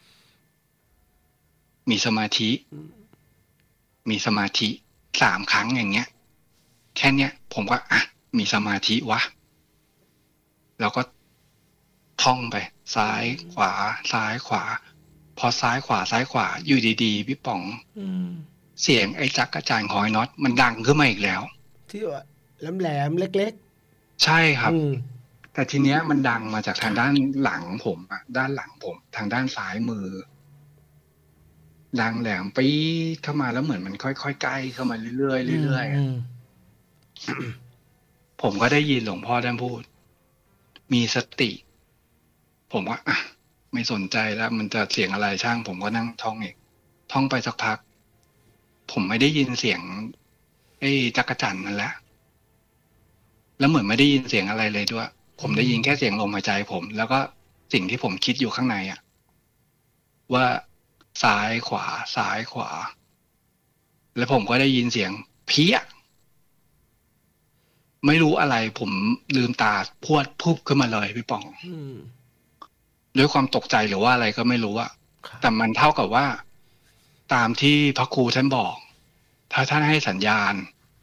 มีสมาธิมีสมาธิสามครั้งอย่างเงี้ยแค่เนี้ยผมก็อ่ะมีสมาธิวะแล้วก็ท่องไปซ้ายขวาซ้ายขวาพอซ้ายขวาซ้ายขวาอยู่ดีๆพี่ป๋องเสียงไอ้จักรจั่นของไอ้น็อตมันดังขึ้นมาอีกแล้วที่ว่าแหลมๆเล็กๆใช่ครับแต่ทีเนี้ยมันดังมาจากทางด้านหลังผมอะด้านหลังผมทางด้านซ้ายมือดังแหลมปี๊ดเข้ามาแล้วเหมือนมันค่อยๆใกล้เข้ามาเรื่อยๆเรื่อยๆผมก็ได้ยินหลวงพ่อท่านพูดมีสติผมว่าอ่ะไม่สนใจแล้วมันจะเสียงอะไรช่างผมก็นั่งท่องเองท่องไปสักพักผมไม่ได้ยินเสียงไอ้จักรจั่นนั่นแหละแล้วเหมือนไม่ได้ยินเสียงอะไรเลยด้วยผมได้ยินแค่เสียงลมหายใจผมแล้วก็สิ่งที่ผมคิดอยู่ข้างในอ่ะว่าซ้ายขวาซ้ายขวาแล้วผมก็ได้ยินเสียงเพี้ยไม่รู้อะไรผมลืมตาพรวดพุบขึ้นมาเลยพี่ป๋องด้วยความตกใจหรือว่าอะไรก็ไม่รู้อะแต่มันเท่ากับว่าตามที่พระครูท่านบอกถ้าท่านให้สัญญาณ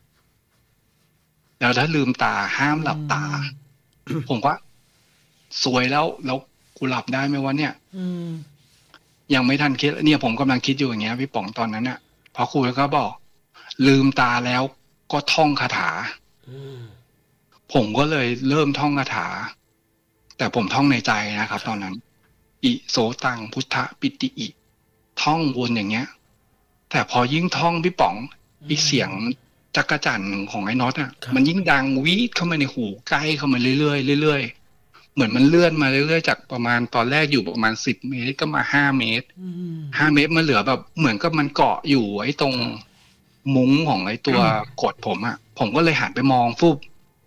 แล้วถ้าลืมตาห้ามหลับตา ผมก็สวยแล้วแล้วกูหลับได้ไหมวะเนี่ยยังไม่ทันคิดเนี่ยผมกำลังคิดอยู่อย่างเงี้ยพี่ป๋องตอนนั้นน่ะพระครูก็บอก ลืมตาแล้วก็ท่องคาถาผมก็เลยเริ่มท่องคาถาแต่ผมท่องในใจนะครับตอนนั้นอิโสตังพุทธปิติอิท่องวนอย่างเงี้ยแต่พอยิ่งท่องพี่ป๋องอีเสียงจักรจั่นของไอ้น็อตอ่ะมันยิ่งดังวีดเข้ามาในหูใกล้เข้ามาเรื่อยๆเรื่อยๆเหมือนมันเลื่อนมาเรื่อยๆจากประมาณตอนแรกอยู่ประมาณสิบเมตรก็มาห้าเมตรห้าเมตรมาเหลือแบบเหมือนกับมันเกาะอยู่ไอ้ตรงมุ้งของไอ้ตัวกดผมอ่ะผมก็เลยหันไปมองฟุบ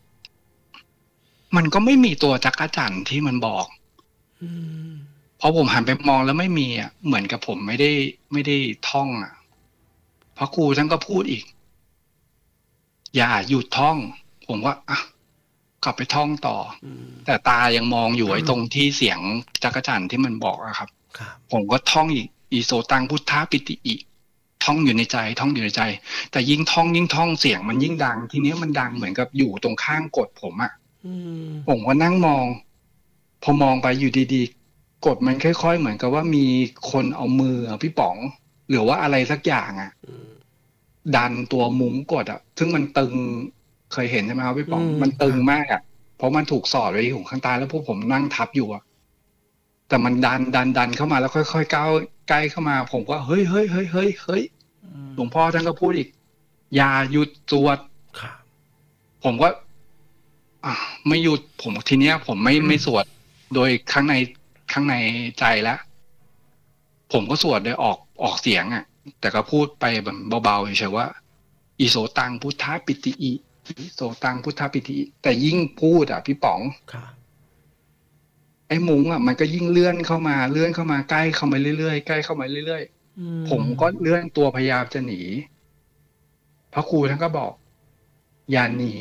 มันก็ไม่มีตัวจักรจั่นที่มันบอกพอผมหันไปมองแล้วไม่มีอ่ะเหมือนกับผมไม่ได้ไม่ได้ท่องอ่ะพระครูท่านก็พูดอีกอย่าหยุดท่องผมว่าอ่ะกลับไปท่องต่อแต่ตายังมองอยู่ไอ้ตรงที่เสียงจักรจั่นที่มันบอกอะครับผมก็ท่องอีกอีโสตังพุทธปิติอิท่องอยู่ในใจท่องอยู่ในใจแต่ยิ่งท่องยิ่งท่องเสียงมันยิ่งดังทีนี้มันดังเหมือนกับอยู่ตรงข้างกดผมอะผมก็นั่งมองพอมองไปอยู่ดีๆกดมันค่อยๆเหมือนกับว่ามีคนเอามือพี่ป๋องหรือว่าอะไรสักอย่างอะดันตัวมุ้งกดอ่ะซึ่งมันตึงเคยเห็นใช่ไหมครับพี่ป๋องมันตึงมากอ่ะเพราะมันถูกสอดไว้ที่หูข้างใต้แล้วพวกผมนั่งทับอยู่อ่ะแต่มันดันดันดันเข้ามาแล้วค่อยๆก้าวใกล้เข้ามาผมก็เฮ้ยเฮ้ยเฮ้ยเฮ้ยเฮ้ยหลวงพ่อท่านก็พูดอีกอย่าหยุดสวดผมก็อ่ะไม่หยุดผมทีเนี้ยผมไม่ไม่สวดโดยข้างในข้างในใจแล้วผมก็สวดโดยออกออกเสียงอ่ะแต่ก็พูดไปแบบเบาๆเฉยๆว่าอิโสตังพุทธปิติอิอิโสตังพุทธปิติอิแต่ยิ่งพูดอ่ะพี่ป๋องไอ้มุ้งอ่ะมันก็ยิ่งเลื่อนเข้ามาเลื่อนเข้ามาใกล้เข้ามาเรื่อยๆใกล้เข้ามาเรื่อยๆผมก็เลื่อนตัวพยายามจะหนีพระครูท่านก็บอกอย่าหนี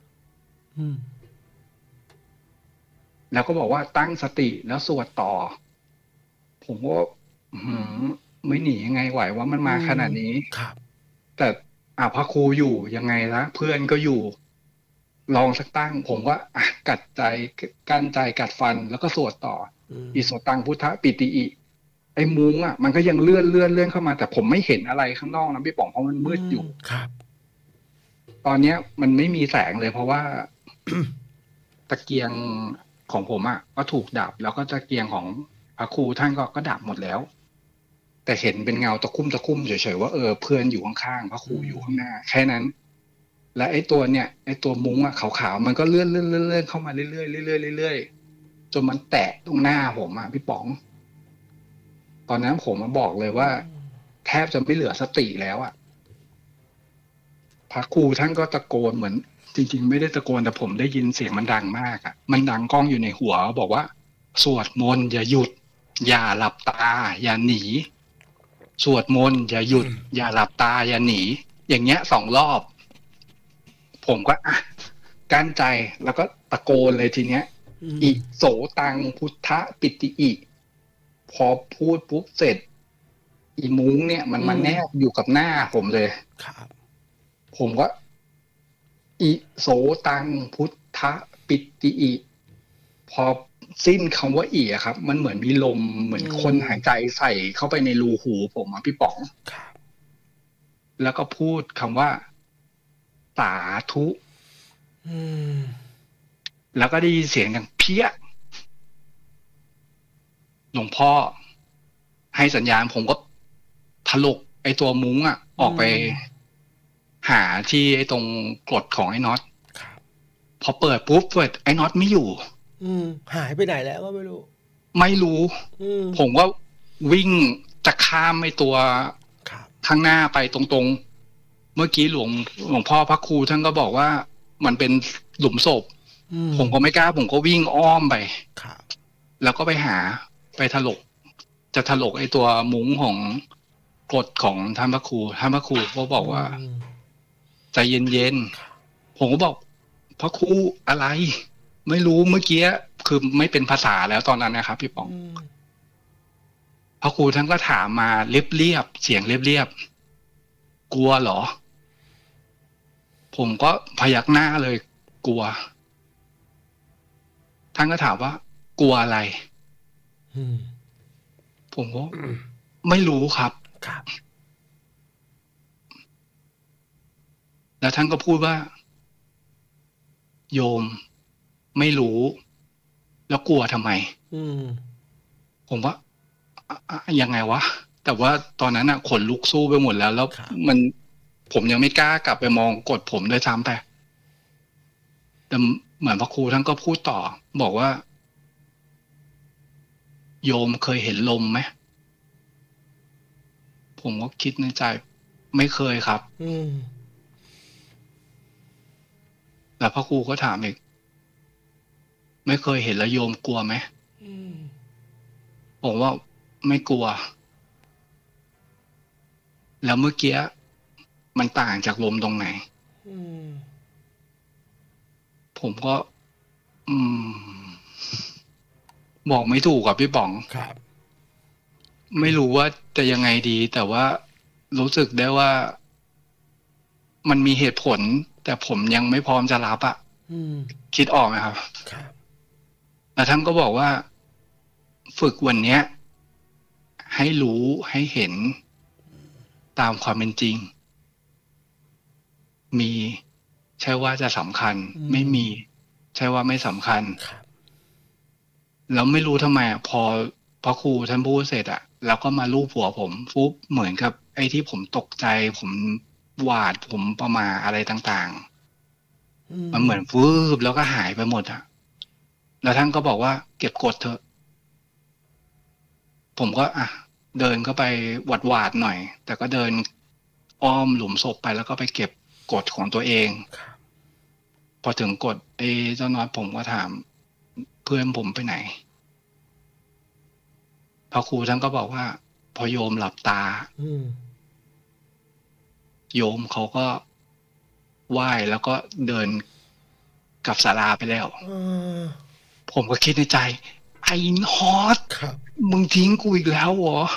แล้วก็บอกว่าตั้งสติแล้วสวดต่อผมก็ไม่หนียังไงไหวว่ามันมาขนาดนี้ครับแต่อ่ะพระครูอยู่ยังไงละเพื่อนก็อยู่ลองสักตั้งผมก็อ่ะกัดใจกั้นใจกัดฟันแล้วก็สวดต่ออิโสตังพุทธปิติอิไอ้มุ้งอ่ะมันก็ยังเลื่อนเลื่อนเลื่อนเข้ามาแต่ผมไม่เห็นอะไรข้างนอกนะพี่ป๋องเพราะมันมืดอยู่ครับ ตอนเนี้ยมันไม่มีแสงเลยเพราะว่า ตะเกียงของผมอ่ะก็ถูกดับแล้วก็ตะเกียงของพระครูท่านก็ก็ดับหมดแล้วแต่เห็นเป็นเงาตะคุ่มตะคุ่มเฉยๆว่าเออเพื่อนอยู่ข้างๆพระครูอยู่ข้างหน้าแค่นั้นและไอ้ตัวเนี่ยไอ้ตัวมุ้งอะขาวๆมันก็เลื่อนเลื่อนเลื่อนเลื่อนเข้ามาเรื่อยๆเรื่อยๆเรื่อยๆจนมันแตะตรงหน้าผมอะพี่ป๋องตอนนั้นผมมาบอกเลยว่าแทบจะไม่เหลือสติแล้วอะพระครูท่านก็ตะโกนเหมือนจริงๆไม่ได้ตะโกนแต่ผมได้ยินเสียงมันดังมากอะมันดังก้องอยู่ในหัวบอกว่าสวดมนต์อย่าหยุดอย่าหลับตาอย่าหนีสวดมนต์อย่าหยุดอย่าหลับตาอย่าหนีอย่างเงี้ยสองรอบผมก็อ่ะกั้นใจแล้วก็ตะโกนเลยทีเนี้ยอิโสตังพุทธปิติอิพอพูดปุ๊บเสร็จอีมุ้งเนี่ยมันมาแนบอยู่กับหน้าผมเลยครับผมก็อิโสตังพุทธปิติอิพอสิ้นคำว่าอีอะครับมันเหมือนมีลมเหมือนคนหายใจใส่เข้าไปในรูหูผมอ่ะพี่ป๋องแล้วก็พูดคำว่าสาธุแล้วก็ได้ยินเสียงดังเพี้ยหลวงพ่อให้สัญญาณผมก็ถลกไอ้ตัวมุ้งอ่ะออกไปหาที่ไอ้ตรงกรดของไอ้น็อตพอเปิดปุ๊บเปิดไอ้น็อตไม่อยู่อืมหายไปไหนแล้วก็ไม่รู้ไม่รู้ผมก็วิ่งจะข้ามไอ้ตัวข้างหน้าไปตรงๆเมื่อกี้หลวงหลวงพ่อพระครูท่านก็บอกว่ามันเป็นหลุมศพผมก็ไม่กล้าผมก็วิ่งอ้อมไปแล้วก็ไปหาไปถลกจจะถลกไอ้ตัวมุ้งของกฎของท่านพระครูท่านพระครูก็บอกว่าใจเย็นๆผมก็บอกพระครูอะไรไม่รู้เมื่อกี้คือไม่เป็นภาษาแล้วตอนนั้นนะครับพี่ป๋องพระครูท่านก็ถามมาเรียบๆเสียงเรียบๆกลัวเหรอผมก็พยักหน้าเลยกลัวท่านก็ถามว่ากลัวอะไรผมก็ไม่รู้ครับครับแล้วท่านก็พูดว่าโยมไม่รู้แล้วกลัวทำไมผมว่ายังไงวะแต่ว่าตอนนั้นอะขนลุกสู้ไปหมดแล้วแล้วมันผมยังไม่กล้ากลับไปมองกดผมด้วยซ้ำไปแต่เหมือนพระครูท่านก็พูดต่อบอกว่าโยมเคยเห็นลมไหมผมก็คิดในใจไม่เคยครับแล้วพระครูก็ถามอีกไม่เคยเห็นแล้วโยมกลัวไหมผมว่าไม่กลัวแล้วเมื่อกี้มันต่างจากลมตรงไหนผมก็อืมบอกไม่ถูกกับพี่ป๋องครับไม่รู้ว่าจะยังไงดีแต่ว่ารู้สึกได้ว่ามันมีเหตุผลแต่ผมยังไม่พร้อมจะรับอ่ะคิดออกไหมครับครับแล้วท่านก็บอกว่าฝึกวันเนี้ยให้รู้ให้เห็นตามความเป็นจริงมีใช่ว่าจะสำคัญไม่มีใช่ว่าไม่สำคัญแล้วไม่รู้ทำไมพอพระครูท่านพูดเสร็จอะแล้วก็มาลูบหัวผมฟุบเหมือนกับไอ้ที่ผมตกใจผมหวาดผมประมาอะไรต่างๆมันเหมือนฟืบแล้วก็หายไปหมดอะแล้วท่านก็บอกว่าเก็บกดเถอะผมก็อ่ะเดินเข้าไปหวาดหวาดหน่อยแต่ก็เดินอ้อมหลุมศพไปแล้วก็ไปเก็บกดของตัวเองพอถึงกดไอ้เจ้าน้อยผมก็ถามเพื่อนผมไปไหนพระครูท่านก็บอกว่าพอโยมหลับตาโยมเขาก็ไหว้แล้วก็เดินกลับศาลาไปแล้วผมก็คิดในใจไอ้ฮอตมึงทิ้งกูอีกแล้วเหรอ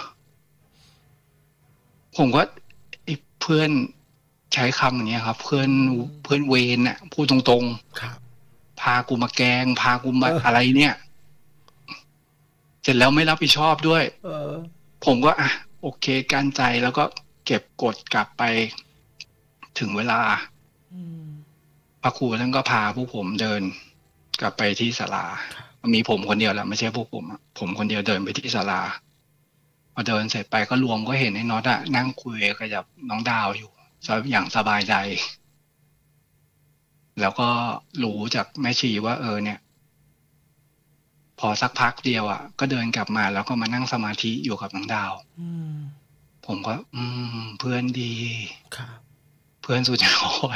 ผมก็ไอ้เพื่อนใช้คำอย่างเงี้ยครับเพื่อนเพื่อนเวรน่ะพูดตรงๆพากูมาแกงพากูมาอะไรเนี่ยเสร็จแล้วไม่รับผิดชอบด้วยผมก็อ่ะโอเคการใจแล้วก็เก็บกดกลับไปถึงเวลาพระครูท่านก็พาพวกผมเดินกลับไปที่ศาลามีผมคนเดียวแหละไม่ใช่พวกผมผมคนเดียวเดินไปที่ศาลาพอเดินเสร็จไปก็รวมก็เห็นไอ้น็อตอะนั่งคุยกับน้องดาวอยู่อย่างสบายใจแล้วก็รู้จากแม่ชีว่าเออเนี่ยพอสักพักเดียวอ่ะก็เดินกลับมาแล้วก็มานั่งสมาธิอยู่กับน้องดาวผมก็อืมเพื่อนดีเพื่อนสุดยอด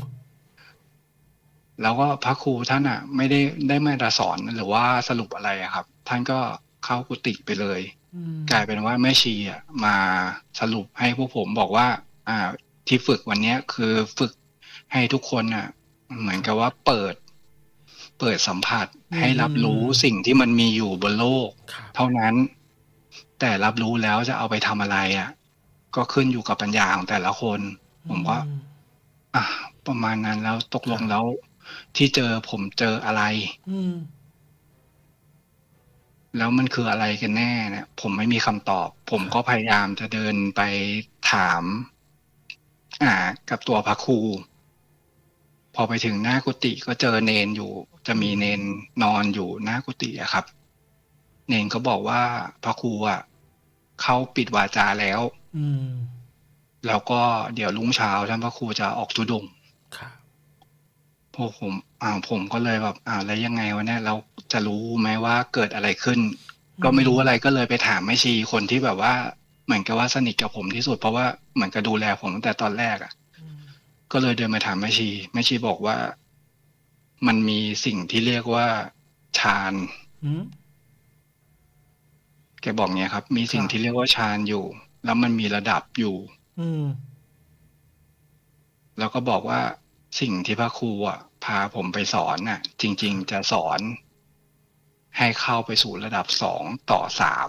แล้วก็พระครูท่านอ่ะไม่ได้ได้มาสอนหรือว่าสรุปอะไรอะครับท่านก็เข้ากุฏิไปเลยกลายเป็นว่าแม่ชีอ่ะมาสรุปให้พวกผมบอกว่าอ่าที่ฝึกวันนี้คือฝึกให้ทุกคนอ่ะเหมือนกับว่าเปิดเปิดสัมผัสให้รับรู้สิ่งที่มันมีอยู่บนโลกเท่านั้นแต่รับรู้แล้วจะเอาไปทำอะไรอ่ะก็ขึ้นอยู่กับปัญญาของแต่ละคนผมว่าอ่ะประมาณนั้นแล้วตกลงแล้วที่เจอผมเจออะไรแล้วมันคืออะไรกันแน่เนี่ยผมไม่มีคำตอบผมก็พยายามจะเดินไปถามอ่ากับตัวพระครูพอไปถึงหน้ากุฏิก็เจอเนนอยู่จะมีเนนนอนอยู่หน้ากุฏิอะครับเนนก็บอกว่าพระครูอ่ะเข้าปิดวาจาแล้วแล้วก็เดี๋ยวรุ่งเช้าท่านพระครูจะออกธุดงค์พวกผมอ่าผมก็เลยแบบอ่าแล้วยังไงวะเนี่ยเราจะรู้ไหมว่าเกิดอะไรขึ้นก็ไม่รู้อะไรก็เลยไปถามแม่ชีคนที่แบบว่าเหมือนกับว่าสนิทกับผมที่สุดเพราะว่าเหมือนกับดูแลผมตั้งแต่ตอนแรกอ่ะก็เลยเดินมาถามแม่ชีแม่ชีบอกว่ามันมีสิ่งที่เรียกว่าฌานแกบอกเนี้ยครับมีสิ่งที่เรียกว่าฌานอยู่แล้วมันมีระดับอยู่อืมแล้วก็บอกว่าสิ่งที่พระครูอ่ะพาผมไปสอนน่ะจริงๆจะสอนให้เข้าไปสู่ระดับสองต่อสาม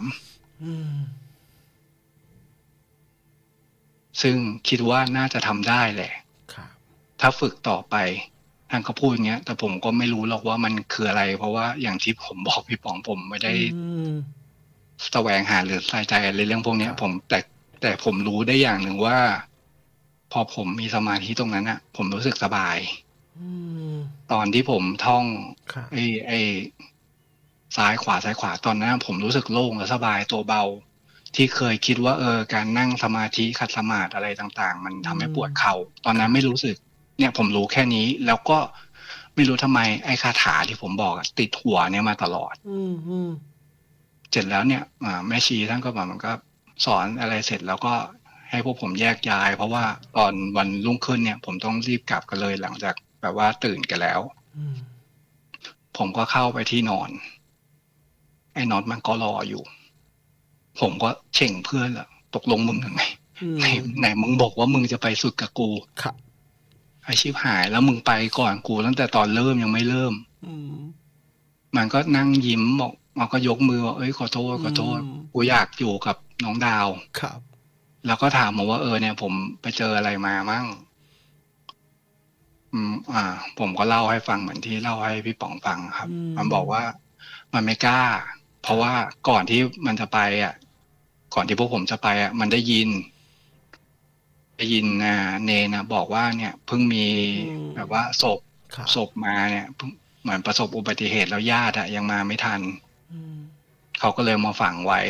ซึ่งคิดว่าน่าจะทำได้แหละถ้าฝึกต่อไปท่านก็พูดอย่างเงี้ยแต่ผมก็ไม่รู้หรอกว่ามันคืออะไรเพราะว่าอย่างที่ผมบอกพี่ป๋องผมไม่ได้แสวงหาหรือใส่ใจอะไรเรื่องพวกนี้ผมแต่แต่ผมรู้ได้อย่างหนึ่งว่าพอผมมีสมาธิตรงนั้นอ่ะผมรู้สึกสบายตอนที่ผมท่องไอ้ไอ้ซ้ายขวาซ้ายขวาตอนนั้นผมรู้สึกโล่งและสบายตัวเบาที่เคยคิดว่าเออการนั่งสมาธิขัดสมาธิอะไรต่างๆมันทำให้ปวดเข่าตอนนั้นไม่รู้สึกเนี่ยผมรู้แค่นี้แล้วก็ไม่รู้ทำไมไอ้คาถาที่ผมบอกติดหัวเนี่ยมาตลอดเสร็จแล้วเนี่ยแม่ชีท่านก็บอกมันก็สอนอะไรเสร็จแล้วก็ให้พวกผมแยกย้ายเพราะว่าตอนวันรุ่งขึ้นเนี่ยผมต้องรีบกลับกันเลยหลังจากแบบว่าตื่นกันแล้วผมก็เข้าไปที่นอนไอ้น็อตมันก็รออยู่ผมก็เช่งเพื่อนละตกลงมึงยังไงไหนไหนมึงบอกว่ามึงจะไปสุดกับกูไอชิบหายแล้วมึงไปก่อนกูตั้งแต่ตอนเริ่มยังไม่เริ่มมันก็นั่งยิ้มบอกมันก็ยกมือว่าเอ้ยขอโทษขอโทษกูอยากอยู่กับน้องดาวครับแล้วก็ถามมาว่าเออเนี่ยผมไปเจออะไรมามั่งอืมอ่าผมก็เล่าให้ฟังเหมือนที่เล่าให้พี่ป๋องฟังครับมันบอกว่ามันไม่กล้าเพราะว่าก่อนที่มันจะไปอ่ะก่อนที่พวกผมจะไปอ่ะมันได้ยินได้ยินนะเนนะบอกว่าเนี่ยเพิ่งมีแบบว่าศพศพมาเนี่ยเหมือนประสบอุบัติเหตุแล้วญาติอ่ะยังมาไม่ทันเขาก็เลยมาฝังไว้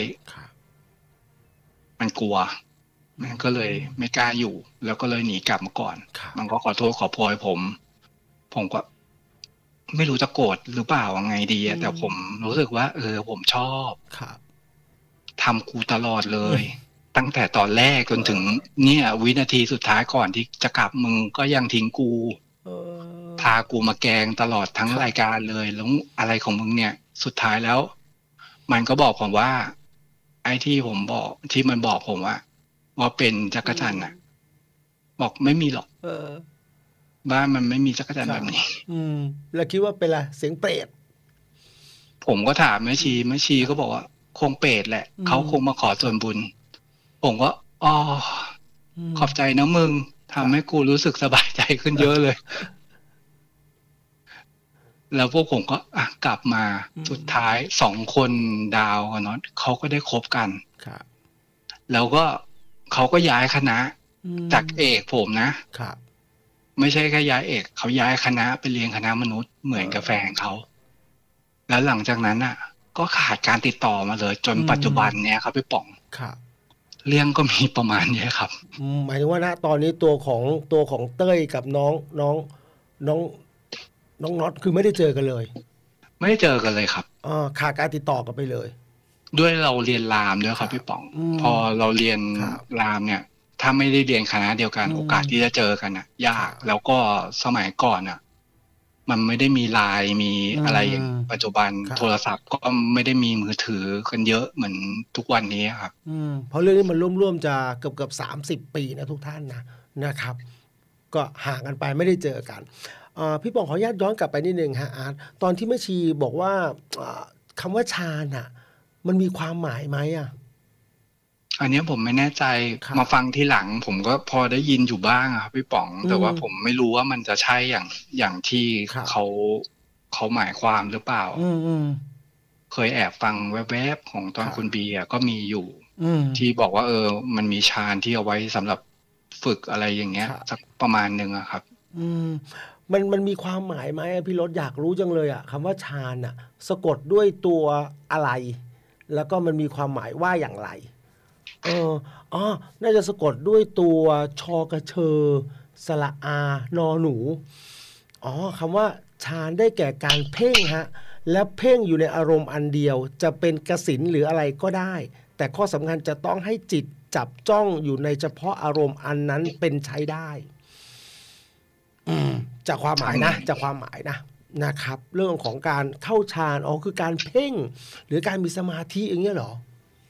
มันกลัวมันก็เลยไม่กล้าอยู่แล้วก็เลยหนีกลับมาก่อนมันก็ขอโทษขอโพยผมผมก็ไม่รู้จะโกรธหรือเปล่าไงดีอะแต่ผมรู้สึกว่าเออผมชอบทำกูตลอดเลยตั้งแต่ตอนแรกจนถึงเนี่ยวินาทีสุดท้ายก่อนที่จะกลับมึงก็ยังทิ้งกูพากูมาแกงตลอดทั้งรายการเลยแล้วอะไรของมึงเนี่ยสุดท้ายแล้วมันก็บอกผมว่าไอ้ที่ผมบอกที่มันบอกผมว่าว่าเป็นจักรจันทร์น่ะบอกไม่มีหรอกบ้านมันไม่มีจักรจันทร์แบบนี้อืมแล้วคิดว่าเป็นอะไรเสียงเปรตผมก็ถามแม่ชีแม่ชีก็บอกว่าคงเปรตแหละเขาคงมาขอส่วนบุญผมก็อ๋อขอบใจนะมึงทำให้กูรู้สึกสบายใจขึ้นเยอะเลยแล้วพวกผมก็อ่ะกลับมาสุดท้ายสองคนดาวกับน็อตเขาก็ได้คบกันแล้วก็เขาก็ย้ายคณะจากเอกผมนะไม่ใช่แค่ย้ายเอกเขาย้ายคณะไปเรียนคณะมนุษย์เหมือนกับแฟนเขาแล้วหลังจากนั้นอ่ะก็ขาดการติดต่อมาเลยจนปัจจุบันเนี้ยครับพี่ป๋องเรื่องก็มีประมาณนี้ครับหมายถึงว่าณตอนนี้ตัวของตัวของเต้ยกับน้องน้องน้องน้องน็อตคือไม่ได้เจอกันเลยไม่ได้เจอกันเลยครับอ่าขาดการติดต่อกันไปเลยด้วยเราเรียนรามด้วยครับพี่ป๋องพอเราเรียนรามเนี่ยถ้าไม่ได้เรียนคณะเดียวกันโอกาสที่จะเจอกันน่ะยากแล้วก็สมัยก่อนอ่ะมันไม่ได้มีไลน์มีอะไรอย่างปัจจุบันโทรศัพท์ก็ไม่ได้มีมือถือกันเยอะเหมือนทุกวันนี้ครับเพราะเรื่องนี้มันร่วมๆจะเกือบเกือบสามสิบปีนะทุกท่านนะนะครับก็ห่างกันไปไม่ได้เจอกันพี่ป๋องขออนุญาตย้อนกลับไปนิดนึงฮะอาร์ตตอนที่แม่ชีบอกว่าคำว่าฌานอ่ะมันมีความหมายไหมอ่ะอันนี้ผมไม่แน่ใจมาฟังทีหลังผมก็พอได้ยินอยู่บ้างครับพี่ป๋องแต่ว่าผมไม่รู้ว่ามันจะใช่อย่างอย่างที่เขาเขาหมายความหรือเปล่าเคยแอบฟังแวบๆของตอนคุณบีอ่ะก็มีอยู่ที่บอกว่าเออมันมีฌานที่เอาไว้สำหรับฝึกอะไรอย่างเงี้ยสักประมาณนึงอะครับอืมมันมันมีความหมายไหมพี่รถอยากรู้จังเลยอ่ะคำว่าฌานอ่ะสะกดด้วยตัวอะไรแล้วก็มันมีความหมายว่าอย่างไรเอออ๋อน่าจะสะกดด้วยตัวชอกระเชอสระอานอหนูอ๋อคำว่าฌานได้แก่การเพ่งฮะและเพ่งอยู่ในอารมณ์อันเดียวจะเป็นกสิณหรืออะไรก็ได้แต่ข้อสำคัญจะต้องให้จิตจับจ้องอยู่ในเฉพาะอารมณ์อันนั้นเป็นใช้ได้จากความหมายนะจากความหมายนะนะครับเรื่องของการเข้าฌานอ๋อคือการเพ่งหรือการมีสมาธิอย่างเงี้ยเหรอ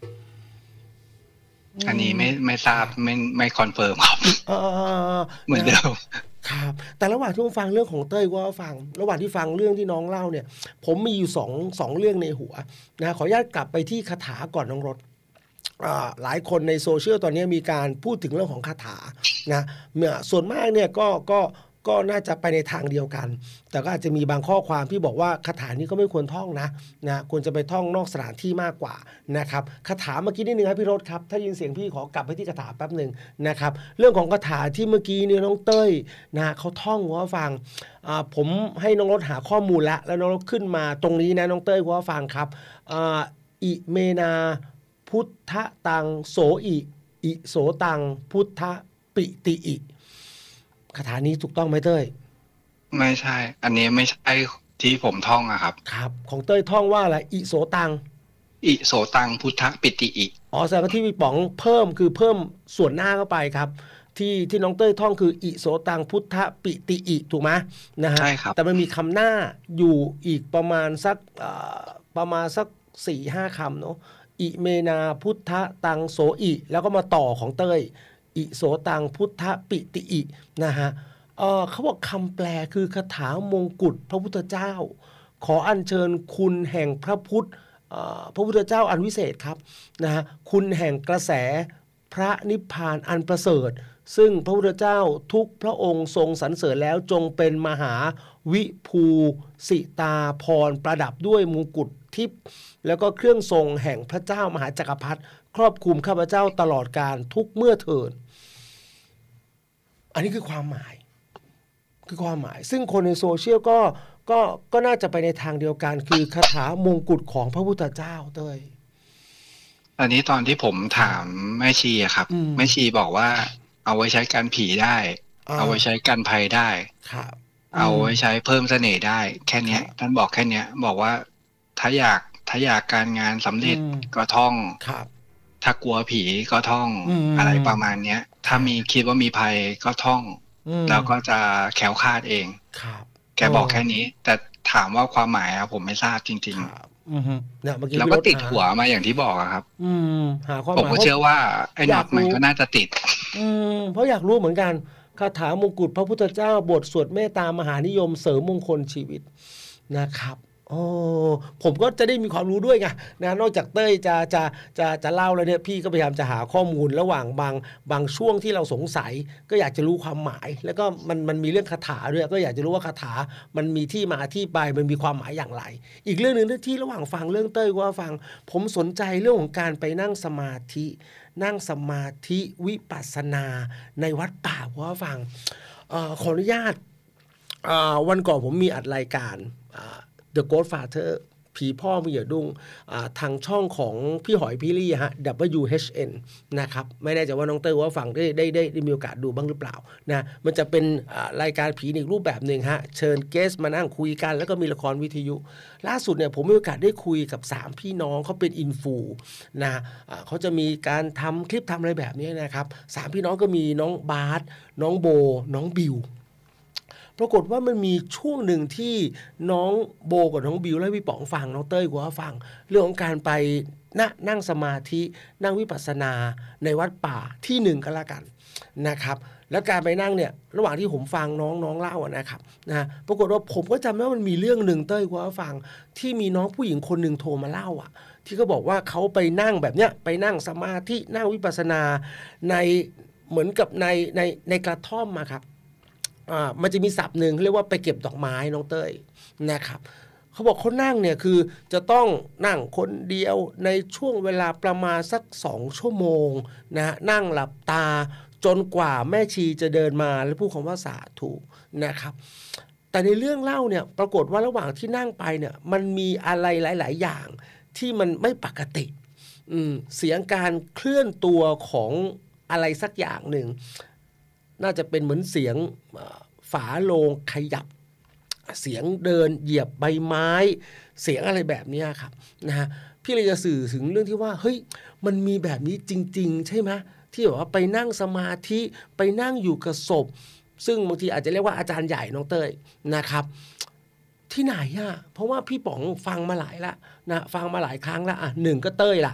อันนี้ไม่ไม่ทราบไม่ไม่คอนเฟิร์มครับเหมือนเดิมครับแต่ระหว่างที่ผมฟังเรื่องของเต้ยก็ฟังระหว่างที่ฟังเรื่องที่น้องเล่าเนี่ยผมมีอยู่สองสองเรื่องในหัวนะขออนุญาตกลับไปที่คาถาก่อนน้องรถหลายคนในโซเชียลตอนนี้มีการพูดถึงเรื่องของคาถานะเมื่อส่วนมากเนี่ยก็ก็ก็น่าจะไปในทางเดียวกันแต่ก็อาจจะมีบางข้อความที่บอกว่าคาถานี้ก็ไม่ควรท่องนะนะควรจะไปท่องนอกสถานที่มากกว่านะครับคาถาเมื่อกี้นิดนึงครับพี่รถครับถ้ายินเสียงพี่ขอกลับไปที่คาถาแป๊บหนึ่งนะครับเรื่องของคาถาที่เมื่อกี้เนี่ยน้องเต้ยนะเขาท่องว่าฟังผมให้น้องรถหาข้อมูลแล้วแล้วน้องรถขึ้นมาตรงนี้นะน้องเต้ยว่าฟังครับอิเมนาพุทธตังโสอิอิโสตังพุทธปิติอิคาถานี้ถูกต้องไหมเต้ยไม่ใช่อันนี้ไม่ใช่ที่ผมท่องอะครับครับของเต้ยท่องว่าอะไรอิโสตังอิโสตังพุทธปิติอิอ๋อแสดงว่าที่พี่ป๋องเพิ่มคือเพิ่มส่วนหน้าเข้าไปครับที่ที่น้องเต้ยท่องคืออิโสตังพุทธปิติอิถูกไหมนะฮะใช่ครับแต่มันมีคำหน้าอยู่อีกประมาณสักประมาณสักสี่ห้าคำเนาะอิเมนาพุทธตังโสอิแล้วก็มาต่อของเต้ยอิโสตังพุทธปิติอินะฮะ เ, เขาบอกคำแปลคือคาถามงกุฎพระพุทธเจ้าขออัญเชิญคุณแห่งพระพุทธพระพุทธเจ้าอันวิเศษครับนะฮะคุณแห่งกระแสพระนิพพานอันประเสริฐซึ่งพระพุทธเจ้าทุกพระองค์ทรงสรรเสริญแล้วจงเป็นมหาวิภูสิตาภรณ์ประดับด้วยมงกุฎทิพย์แล้วก็เครื่องทรงแห่งพระเจ้ามหาจักรพรรดิครอบคลุมข้าพเจ้าตลอดกาลทุกเมื่อเถิดอันนี้คือความหมายคือความหมายซึ่งคนในโซเชียลก็ก็ก็น่าจะไปในทางเดียวกันคือคาถามงกุฎของพระพุทธเจ้าเต้ยอันนี้ตอนที่ผมถามแม่ชีอะครับแม่ชีบอกว่าเอาไว้ใช้กันผีได้เอาไว้ใช้กันภัยได้ครับเอาไว้ใช้เพิ่มเสน่ห์ได้แค่นี้ท่านบอกแค่นี้บอกว่าถ้าอยากถ้าอยากการงานสำเร็จก็ท่องครับถ้ากลัวผีก็ท่องอะไรประมาณเนี้ยถ้ามีคิดว่ามีภัยก็ท่องแล้วก็จะแคล้วคลาดเองครับแกบอกแค่นี้แต่ถามว่าความหมายอะผมไม่ทราบจริงๆอือฮึเนี่ยเมื่อกี้แล้วก็ติดหัวมาอย่างที่บอกอะครับอืมหาความหมายผมก็เชื่อว่าไอ้น็อตมันก็น่าจะติดอืมเพราะอยากรู้เหมือนกันคาถามงกุฎพระพุทธเจ้าบทสวดเมตตามหานิยมเสริมมงคลชีวิตนะครับโอ้ผมก็จะได้มีความรู้ด้วยไงนะนอกจากเต้ยจะจะจะจะเล่าแล้วเนี่ยพี่ก็พยายามจะหาข้อมูลระหว่างบางบางช่วงที่เราสงสัยก็อยากจะรู้ความหมายแล้วก็มันมันมีเรื่องคาถาด้วยก็อยากจะรู้ว่าคาถามันมีที่มาที่ไปมันมีความหมายอย่างไรอีกเรื่องนึงที่ระหว่างฟังเรื่องเต้ยว่าฟังผมสนใจเรื่องของการไปนั่งสมาธินั่งสมาธิวิปัสสนาในวัดป่าว่าฟังเอ่อขออนุญาตเอ่อวันก่อนผมมีอัดรายการThe Godfather ผีพ่อมีอย่าดุ้งทางช่องของพี่หอยพี่ลี่ฮะ ดับเบิลยู เอช เอ็น นะครับไม่แน่ใจว่าน้องเต้ยว่าฟังได้ได้ได้ได้มีโอกาสดูบ้างหรือเปล่านะมันจะเป็นรายการผีอีกรูปแบบหนึ่งฮะเชิญเกสมานั่งคุยกันแล้วก็มีละครวิทยุล่าสุดเนี่ยผมมีโอกาสได้คุยกับสามพี่น้องเขาเป็นอินฟูนะเขาจะมีการทำคลิปทำอะไรแบบนี้นะครับสามพี่น้องก็มีน้องบาสน้องโบน้องบิวปรากฏว่ามันมีช่วงหนึ่งที่น้องโบกับน้องบิวและพี่ป๋องฟังน้องเต้ยก็ฟังเรื่องของการไปนั่งนั่งสมาธินั่งวิปัสสนาในวัดป่าที่หนึ่งก็แล้วกันนะครับแล้วการไปนั่งเนี่ยระหว่างที่ผมฟังน้องน้องเล่านะครับนะปรากฏว่าผมก็จำได้ว่ามันมีเรื่องหนึ่งเต้ยก็ฟังที่มีน้องผู้หญิงคนหนึ่งโทรมาเล่าอ่ะที่เขาบอกว่าเขาไปนั่งแบบเนี้ยไปนั่งสมาธินั่งวิปัสสนาในเหมือนกับในในในกระท่อมมาครับอ่ามันจะมีศัพท์หนึ่งเรียกว่าไปเก็บดอกไม้น้องเต้ยนะครับเขาบอกเขานั่งเนี่ยคือจะต้องนั่งคนเดียวในช่วงเวลาประมาณสักสองชั่วโมงนะนั่งหลับตาจนกว่าแม่ชีจะเดินมาแล้วพูดคำว่าสาธุนะครับแต่ในเรื่องเล่าเนี่ยปรากฏว่าระหว่างที่นั่งไปเนี่ยมันมีอะไรหลายๆอย่างที่มันไม่ปกติอืมเสียงการเคลื่อนตัวของอะไรสักอย่างหนึ่งน่าจะเป็นเหมือนเสียงฝาโลงขยับเสียงเดินเหยียบใบไม้เสียงอะไรแบบนี้ครับนะฮะพี่เลยจะสื่อถึงเรื่องที่ว่าเฮ้ยมันมีแบบนี้จริงๆใช่ไหมที่แบบว่าไปนั่งสมาธิไปนั่งอยู่กับศพซึ่งบางทีอาจจะเรียกว่าอาจารย์ใหญ่น้องเต้ยนะครับที่ไหนอ่ะเพราะว่าพี่ป๋องฟังมาหลายละนะฟังมาหลายครั้งละอ่ะหนึ่งก็เต้ยละ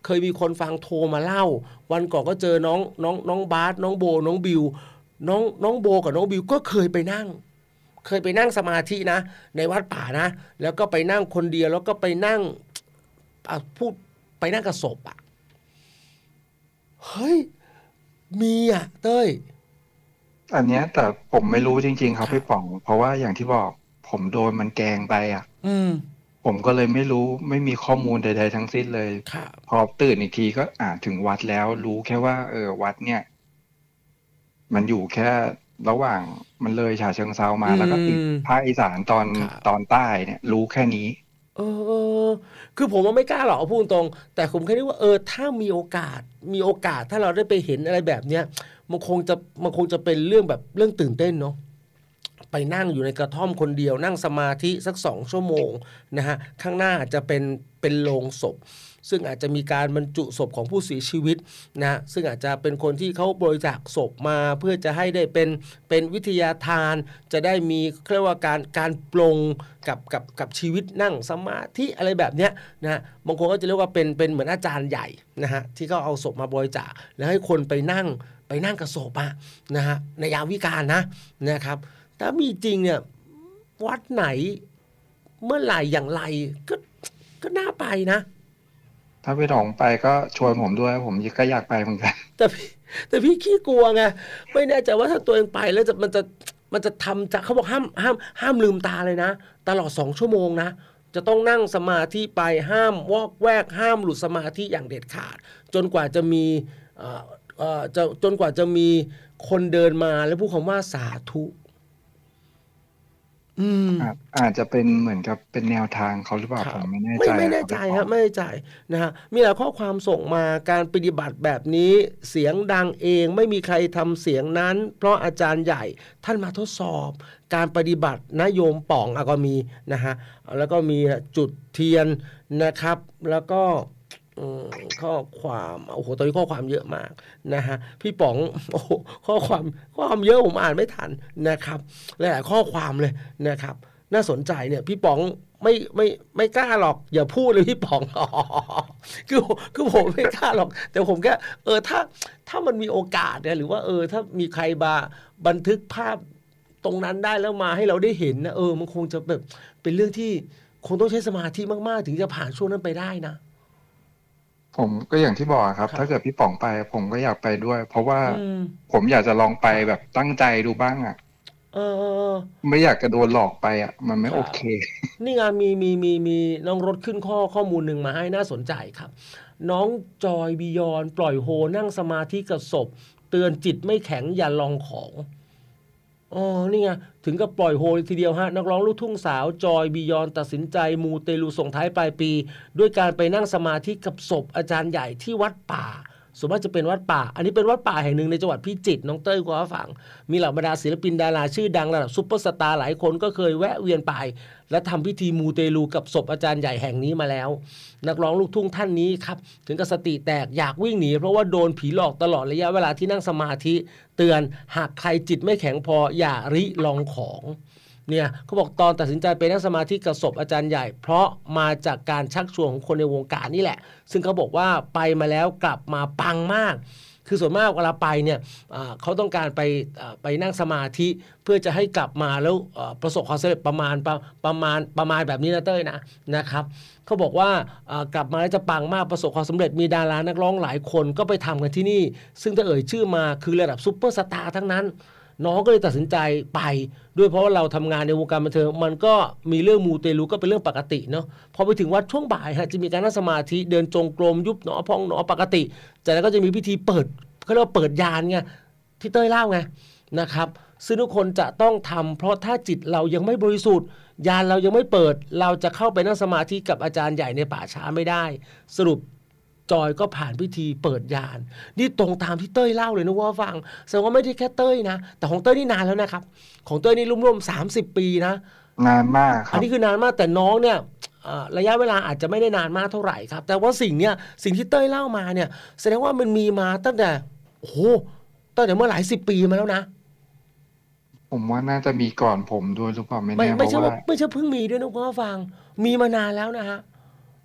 เคยมีคนฟังโทรมาเล่าวันก่อนก็เจอน้องน้องน้องบาสน้องโบน้องบิวน้องน้องโบกับน้องบิวก็เคยไปนั่งเคยไปนั่งสมาธินะในวัดป่านะแล้วก็ไปนั่งคนเดียวแล้วก็ไปนั่งพูดไปนั่งกับศพอ่ะเฮ้ยมีอ่ะเต้ยอันเนี้ยแต่ผมไม่รู้จริงๆครับพี่ป๋องเพราะว่าอย่างที่บอกผมโดนมันแกงไปอ่ะอืมผมก็เลยไม่รู้ไม่มีข้อมูลใดๆทั้งสิ้นเลยพอตื่นอีกทีก็อ่านถึงวัดแล้วรู้แค่ว่าเออวัดเนี่ยมันอยู่แค่ระหว่างมันเลยฉะเชิงเทรามาแล้วก็ติดภาคอีสานตอนตอนใต้เนี่ยรู้แค่นี้เออคือผมว่าไม่กล้าหรอกพูดตรงแต่ผมแค่นึกว่าเออถ้ามีโอกาสมีโอกาสถ้าเราได้ไปเห็นอะไรแบบเนี้ยมันคงจะมันคงจะเป็นเรื่องแบบเรื่องตื่นเต้นเนาะไปนั่งอยู่ในกระท่อมคนเดียวนั่งสมาธิสักสองชั่วโมงนะฮะข้างหน้าจะเป็นเป็นโลงศพซึ่งอาจจะมีการบรรจุศพของผู้เสียชีวิตนะซึ่งอาจจะเป็นคนที่เขาบริจาคศพมาเพื่อจะให้ได้เป็นเป็นวิทยาทานจะได้มีเรียกว่าการการปลงกับกับกับชีวิตนั่งสมาธิอะไรแบบเนี้ยนะบางคนก็จะเรียกว่าเป็นเป็นเหมือนอาจารย์ใหญ่นะฮะที่เขาเอาศพมาบริจาคแล้วให้คนไปนั่งไปนั่งกับศพอะนะฮะในยามวิกาลนะนะครับถ้ามีจริงเนี่ยวัดไหนเมื่อไหร่อย่างไรก็ก็น่าไปนะถ้าพี่หลงไปก็ชวนผมด้วยผมก็อยากไปเหมือนกันแต่พี่แต่พี่ขี้กลัวไงไม่แน่ใจว่าถ้าตัวเองไปแล้วจะมันจะมันจะทำจะเขาบอกห้ามห้ามห้ามลืมตาเลยนะตลอดสองชั่วโมงนะจะต้องนั่งสมาธิไปห้ามวอกแวกห้ามหลุดสมาธิอย่างเด็ดขาดจนกว่าจะมีเอ่อเอ่อจะจนกว่าจะมีคนเดินมาแล้วพูดคำว่าสาธุอืมอาจจะเป็นเหมือนกับเป็นแนวทางเขาหรือเปล่าผมไม่แน่ใจไม่ไม่แน่ใจครับไม่แน่ใจนะฮะมีหลายข้อความส่งมาการปฏิบัติแบบนี้เสียงดังเองไม่มีใครทำเสียงนั้นเพราะอาจารย์ใหญ่ท่านมาทดสอบการปฏิบัตินะโยมป๋องอ่ะก็มีนะฮะแล้วก็มีจุดเทียนนะครับแล้วก็ข้อความโอ้โหตอนนี้ข้อความเยอะมากนะฮะพี่ป๋องโอ้ข้อความข้อความเยอะผมอ่านไม่ทันนะครับหลายๆข้อความเลยนะครับน่าสนใจเนี่ยพี่ป๋องไม่ไม่ไม่กล้าหรอกอย่าพูดเลยพี่ป๋องคือคือผมไม่กล้าหรอกแต่ผมแค่เออถ้าถ้ามันมีโอกาสเนี่ยหรือว่าเออถ้ามีใครมาบันทึกภาพตรงนั้นได้แล้วมาให้เราได้เห็นนะเออมันคงจะแบบเป็นเรื่องที่คงต้องใช้สมาธิมากๆถึงจะผ่านช่วงนั้นไปได้นะผมก็อย่างที่บอกครับถ้าเกิดพี่ป๋องไปผมก็อยากไปด้วยเพราะว่าผมอยากจะลองไปแบบตั้งใจดูบ้างอ่ะเออไม่อยากจะโดนหลอกไปอ่ะมันไม่โอเคนี่งานมีมีมีมีน้องรถขึ้นข้อข้อมูลหนึ่งมาให้น่าสนใจครับน้องจอยบียอนปล่อยโฮนั่งสมาธิกับศพเตือนจิตไม่แข็งอย่าลองของอ๋อนี่ไงถึงกับปล่อยโฮทีเดียวฮะนักร้องลูกทุ่งสาวจอยบียอนตัดสินใจมูเตลูส่งท้ายปลายปีด้วยการไปนั่งสมาธิกับศพอาจารย์ใหญ่ที่วัดป่าส่วนมากจะเป็นวัดป่าอันนี้เป็นวัดป่าแห่งหนึ่งในจังหวัดพิจิตรน้องเต้ยก็ฟังมีเหล่าบรรดาศิลปินดาราชื่อดังระดับซุปเปอร์สตาร์หลายคนก็เคยแวะเวียนไปและทำพิธีมูเตลูกับศพอาจารย์ใหญ่แห่งนี้มาแล้วนักร้องลูกทุ่งท่านนี้ครับถึงกับสติแตกอยากวิ่งหนีเพราะว่าโดนผีหลอกตลอดระยะเวลาที่นั่งสมาธิเตือนหากใครจิตไม่แข็งพออย่าริลองของเนี่ยเขาบอกตอนตัดสินใจไปนั่งสมาธิกับศพอาจารย์ใหญ่เพราะมาจากการชักชวนของคนในวงการนี่แหละซึ่งเขาบอกว่าไปมาแล้วกลับมาปังมากคือส่วนมากเวลาไปเนี่ยเขาต้องการไปไปนั่งสมาธิเพื่อจะให้กลับมาแล้วประสบความสำเร็จประมาณประมาณประมาณแบบนี้นะเต้ยนะนะครับเขาบอกว่ากลับมาแล้วจะปังมากประสบความสำเร็จมีดารานักร้องหลายคนก็ไปทำกันที่นี่ซึ่งถ้าเอ่ยชื่อมาคือระดับซุปเปอร์สตาร์ทั้งนั้นน้องก็เลยตัดสินใจไปด้วยเพราะว่าเราทำงานในวงการบันเทิงมันก็มีเรื่องมูเตลูก็เป็นเรื่องปกติเนาะพอไปถึงวัดช่วงบ่ายฮะจะมีการนั่งสมาธิเดินจงกรมยุบหนอพองหนอปกติจากนั้นก็จะมีพิธีเปิดเขาเรียกว่าเปิดญาณไงที่เต้ยเล่าไงนะครับซึ่งทุกคนจะต้องทำเพราะถ้าจิตเรายังไม่บริสุทธิ์ญาณเรายังไม่เปิดเราจะเข้าไปนั่งสมาธิกับอาจารย์ใหญ่ในป่าช้าไม่ได้สรุปจอยก็ผ่านพิธีเปิดญาณนี่ตรงตามที่เต้ยเล่าเลยนะว่าฟังแสดงว่าไม่ได้แค่เต้ยนะแต่ของเต้ยนี่นานแล้วนะครับของเต้ยนี่ร่วมๆสามสิบปีนะนานมากครับอันนี้คือนานมากแต่น้องเนี่ยระยะเวลาอาจจะไม่ได้นานมากเท่าไหร่ครับแต่ว่าสิ่งเนี้ยสิ่งที่เต้ยเล่ามาเนี่ยแสดงว่ามันมีมาตั้งแต่โอ้โหตั้งแต่เมื่อหลายสิบปีมาแล้วนะผมว่าน่าจะมีก่อนผมด้วยหรือเปล่าไม่แน่ไม่ใช่ว่าไม่ใช่เพิ่งมีด้วยนะคุณผู้ฟังมีมานานแล้วนะฮะเ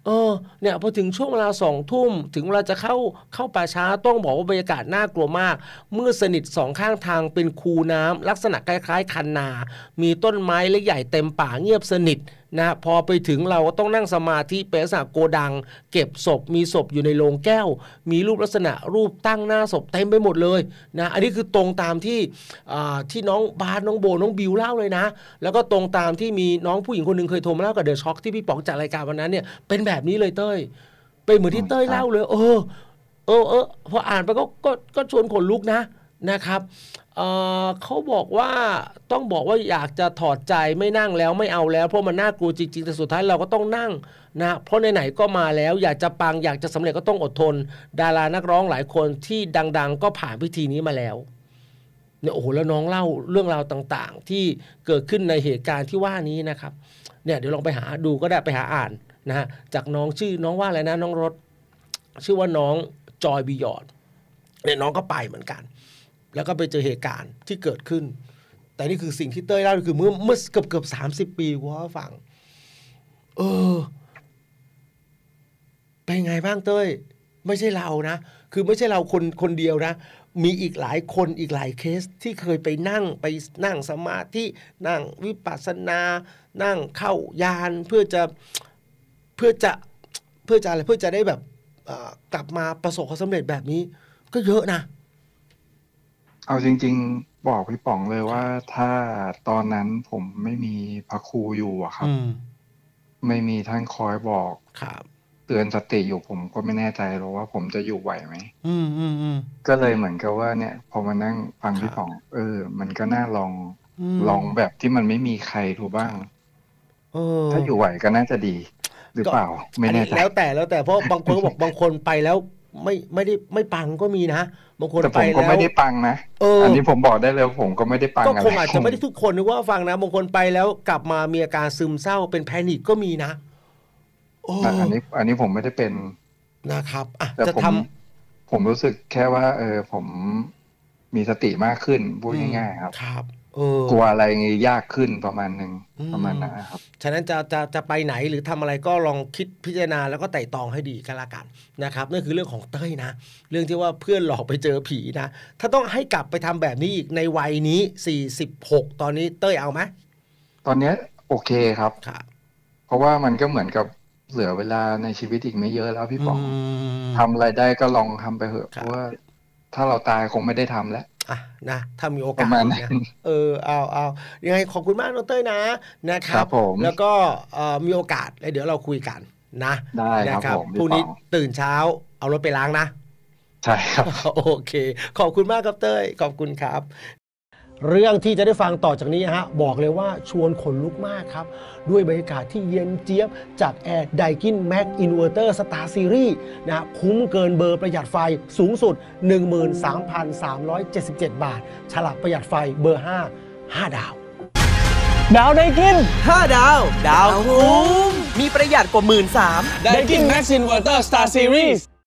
เออเนี่ยพอถึงช่วงเวลาสองทุ่มถึงเวลาจะเข้าเข้าป่าช้าต้องบอกว่าบรรยากาศน่ากลัวมากมืดสนิทสองข้างทางเป็นคูน้ำลักษณะคล้ายๆคันนามีต้นไม้เล็กใหญ่เต็มป่าเงียบสนิทนะพอไปถึงเราก็ต้องนั่งสมาธิเป็นลักษณะโกดังเก็บศพมีศพอยู่ในโลงแก้วมีรูปลักษณะรูปตั้งหน้าศพเต็มไปหมดเลยนะอันนี้คือตรงตามที่ที่น้องบาสน้องโบน้องบิวเล่าเลยนะแล้วก็ตรงตามที่มีน้องผู้หญิงคนหนึ่งเคยโทรมาเล่ากับเดอะช็อคที่พี่ป๋องจัดรายการวันนั้นเนี่ยเป็นแบบนี้เลยเต้ยเป็นเหมือนที่เต้ยเล่าเลยเออเออเออพออ่านไปก็ก็ก็ชวนขนลุกนะนะครับเอ่อเขาบอกว่าต้องบอกว่าอยากจะถอดใจไม่นั่งแล้วไม่เอาแล้วเพราะมันน่ากลัวจริงๆแต่สุดท้ายเราก็ต้องนั่งนะเพราะไหนๆก็มาแล้วอยากจะปังอยากจะสำเร็จก็ต้องอดทนดารานักร้องหลายคนที่ดังๆก็ผ่านพิธีนี้มาแล้วเนี่ยโอ้โหแล้วน้องเล่าเรื่องราวต่างๆที่เกิดขึ้นในเหตุการณ์ที่ว่านี้นะครับเนี่ยเดี๋ยวลองไปหาดูก็ได้ไปหาอ่านนะฮะจากน้องชื่อน้องว่าอะไรนะน้องรถชื่อว่าน้องจอยบิยอนเนี่ยน้องก็ไปเหมือนกันแล้วก็ไปเจอเหตุการณ์ที่เกิดขึ้นแต่นี่คือสิ่งที่เต้ยเล่าคือเมื่อเมื่อเกือบเกือบสามสิบปีกูว่าฟังเออเป็นไงบ้างเต้ยไม่ใช่เรานะคือไม่ใช่เราคนคนเดียวนะมีอีกหลายคนอีกหลายเคสที่เคยไปนั่งไปนั่งสมาธินั่งวิปัสสนานั่งเข้ายานเพื่อจะเพื่อจะเพื่อจะอะไรเพื่อจะได้แบบกลับมาประสบความสำเร็จแบบนี้ก็เยอะนะเอาจริงๆบอกพี่ป๋องเลยว่าถ้าตอนนั้นผมไม่มีพระครูอยู่อะครับไม่มีท่านคอยบอกเตือนสติอยู่ผมก็ไม่แน่ใจหรอกว่าผมจะอยู่ไหวไหมก็เลยเหมือนกับว่าเนี่ยพอมานั่งฟังพี่ป๋องเออมันก็น่าลองลองแบบที่มันไม่มีใครถูกบ้างถ้าอยู่ไหวก็น่าจะดีหรือเปล่าไม่แน่ใจแล้วแต่แล้วแต่เพราะบางคนก็บอกบางคนไปแล้วไม่ไม่ได้ไม่ปังก็มีนะบางคนไปแล้วแต่ผมก็ไม่ได้ปังนะอันนี้ผมบอกได้เลยผมก็ไม่ได้ปังอะไรก็คงอาจจะไม่ได้ทุกคนนึกว่าฟังนะบางคนไปแล้วกลับมามีอาการซึมเศร้าเป็นแพนิคก็มีนะอันนี้อันนี้ผมไม่ได้เป็นนะครับแต่ผมผมรู้สึกแค่ว่าเออผมมีสติมากขึ้นพูดง่ายๆครับครับกลัวอะไรยากขึ้นประมาณหนึ่งประมาณนั้นครับฉะนั้นจะจะจะไปไหนหรือทำอะไรก็ลองคิดพิจารณาแล้วก็ไต่ตองให้ดีกันละกันนะครับนั่นคือเรื่องของเต้ยนะเรื่องที่ว่าเพื่อนหลอกไปเจอผีนะถ้าต้องให้กลับไปทำแบบนี้อีกในวัยนี้สี่สิบหกตอนนี้เต้ยเอาไหมตอนนี้โอเคครับเพราะว่ามันก็เหมือนกับเหลือเวลาในชีวิตอีกไม่เยอะแล้วพี่ป๋องทำอะไรได้ก็ลองทำไปเถอะเพราะว่าถ้าเราตายคงไม่ได้ทำแล้วอ่ะนะถ้ามีโอกาสนะเออเอาเอายังไงขอบคุณมากน้องเต้ยนะนะครับแล้วก็มีโอกาสแล้วเดี๋ยวเราคุยกันนะได้ครับผมพรุ่งนี้ตื่นเช้าเอารถไปล้างนะใช่ครับโอเคขอบคุณมากครับเต้ยขอบคุณครับเรื่องที่จะได้ฟังต่อจากนี้ฮะบอกเลยว่าชวนขนลุกมากครับด้วยบรรยากาศที่เย็นเจี๊ยบจาก Air Daikin Max Inverter Star Series นะคุ้มเกินเบอร์ประหยัดไฟสูงสุด หนึ่งหมื่นสามพันสามร้อยเจ็ดสิบเจ็ด บาทฉลากประหยัดไฟเบอร์ห้า ห้าดาวดาวไดกินห้าดาวดาวคุ้มมีประหยัดกว่า หนึ่งหมื่นสามพัน Daikin Max Inverter Star Series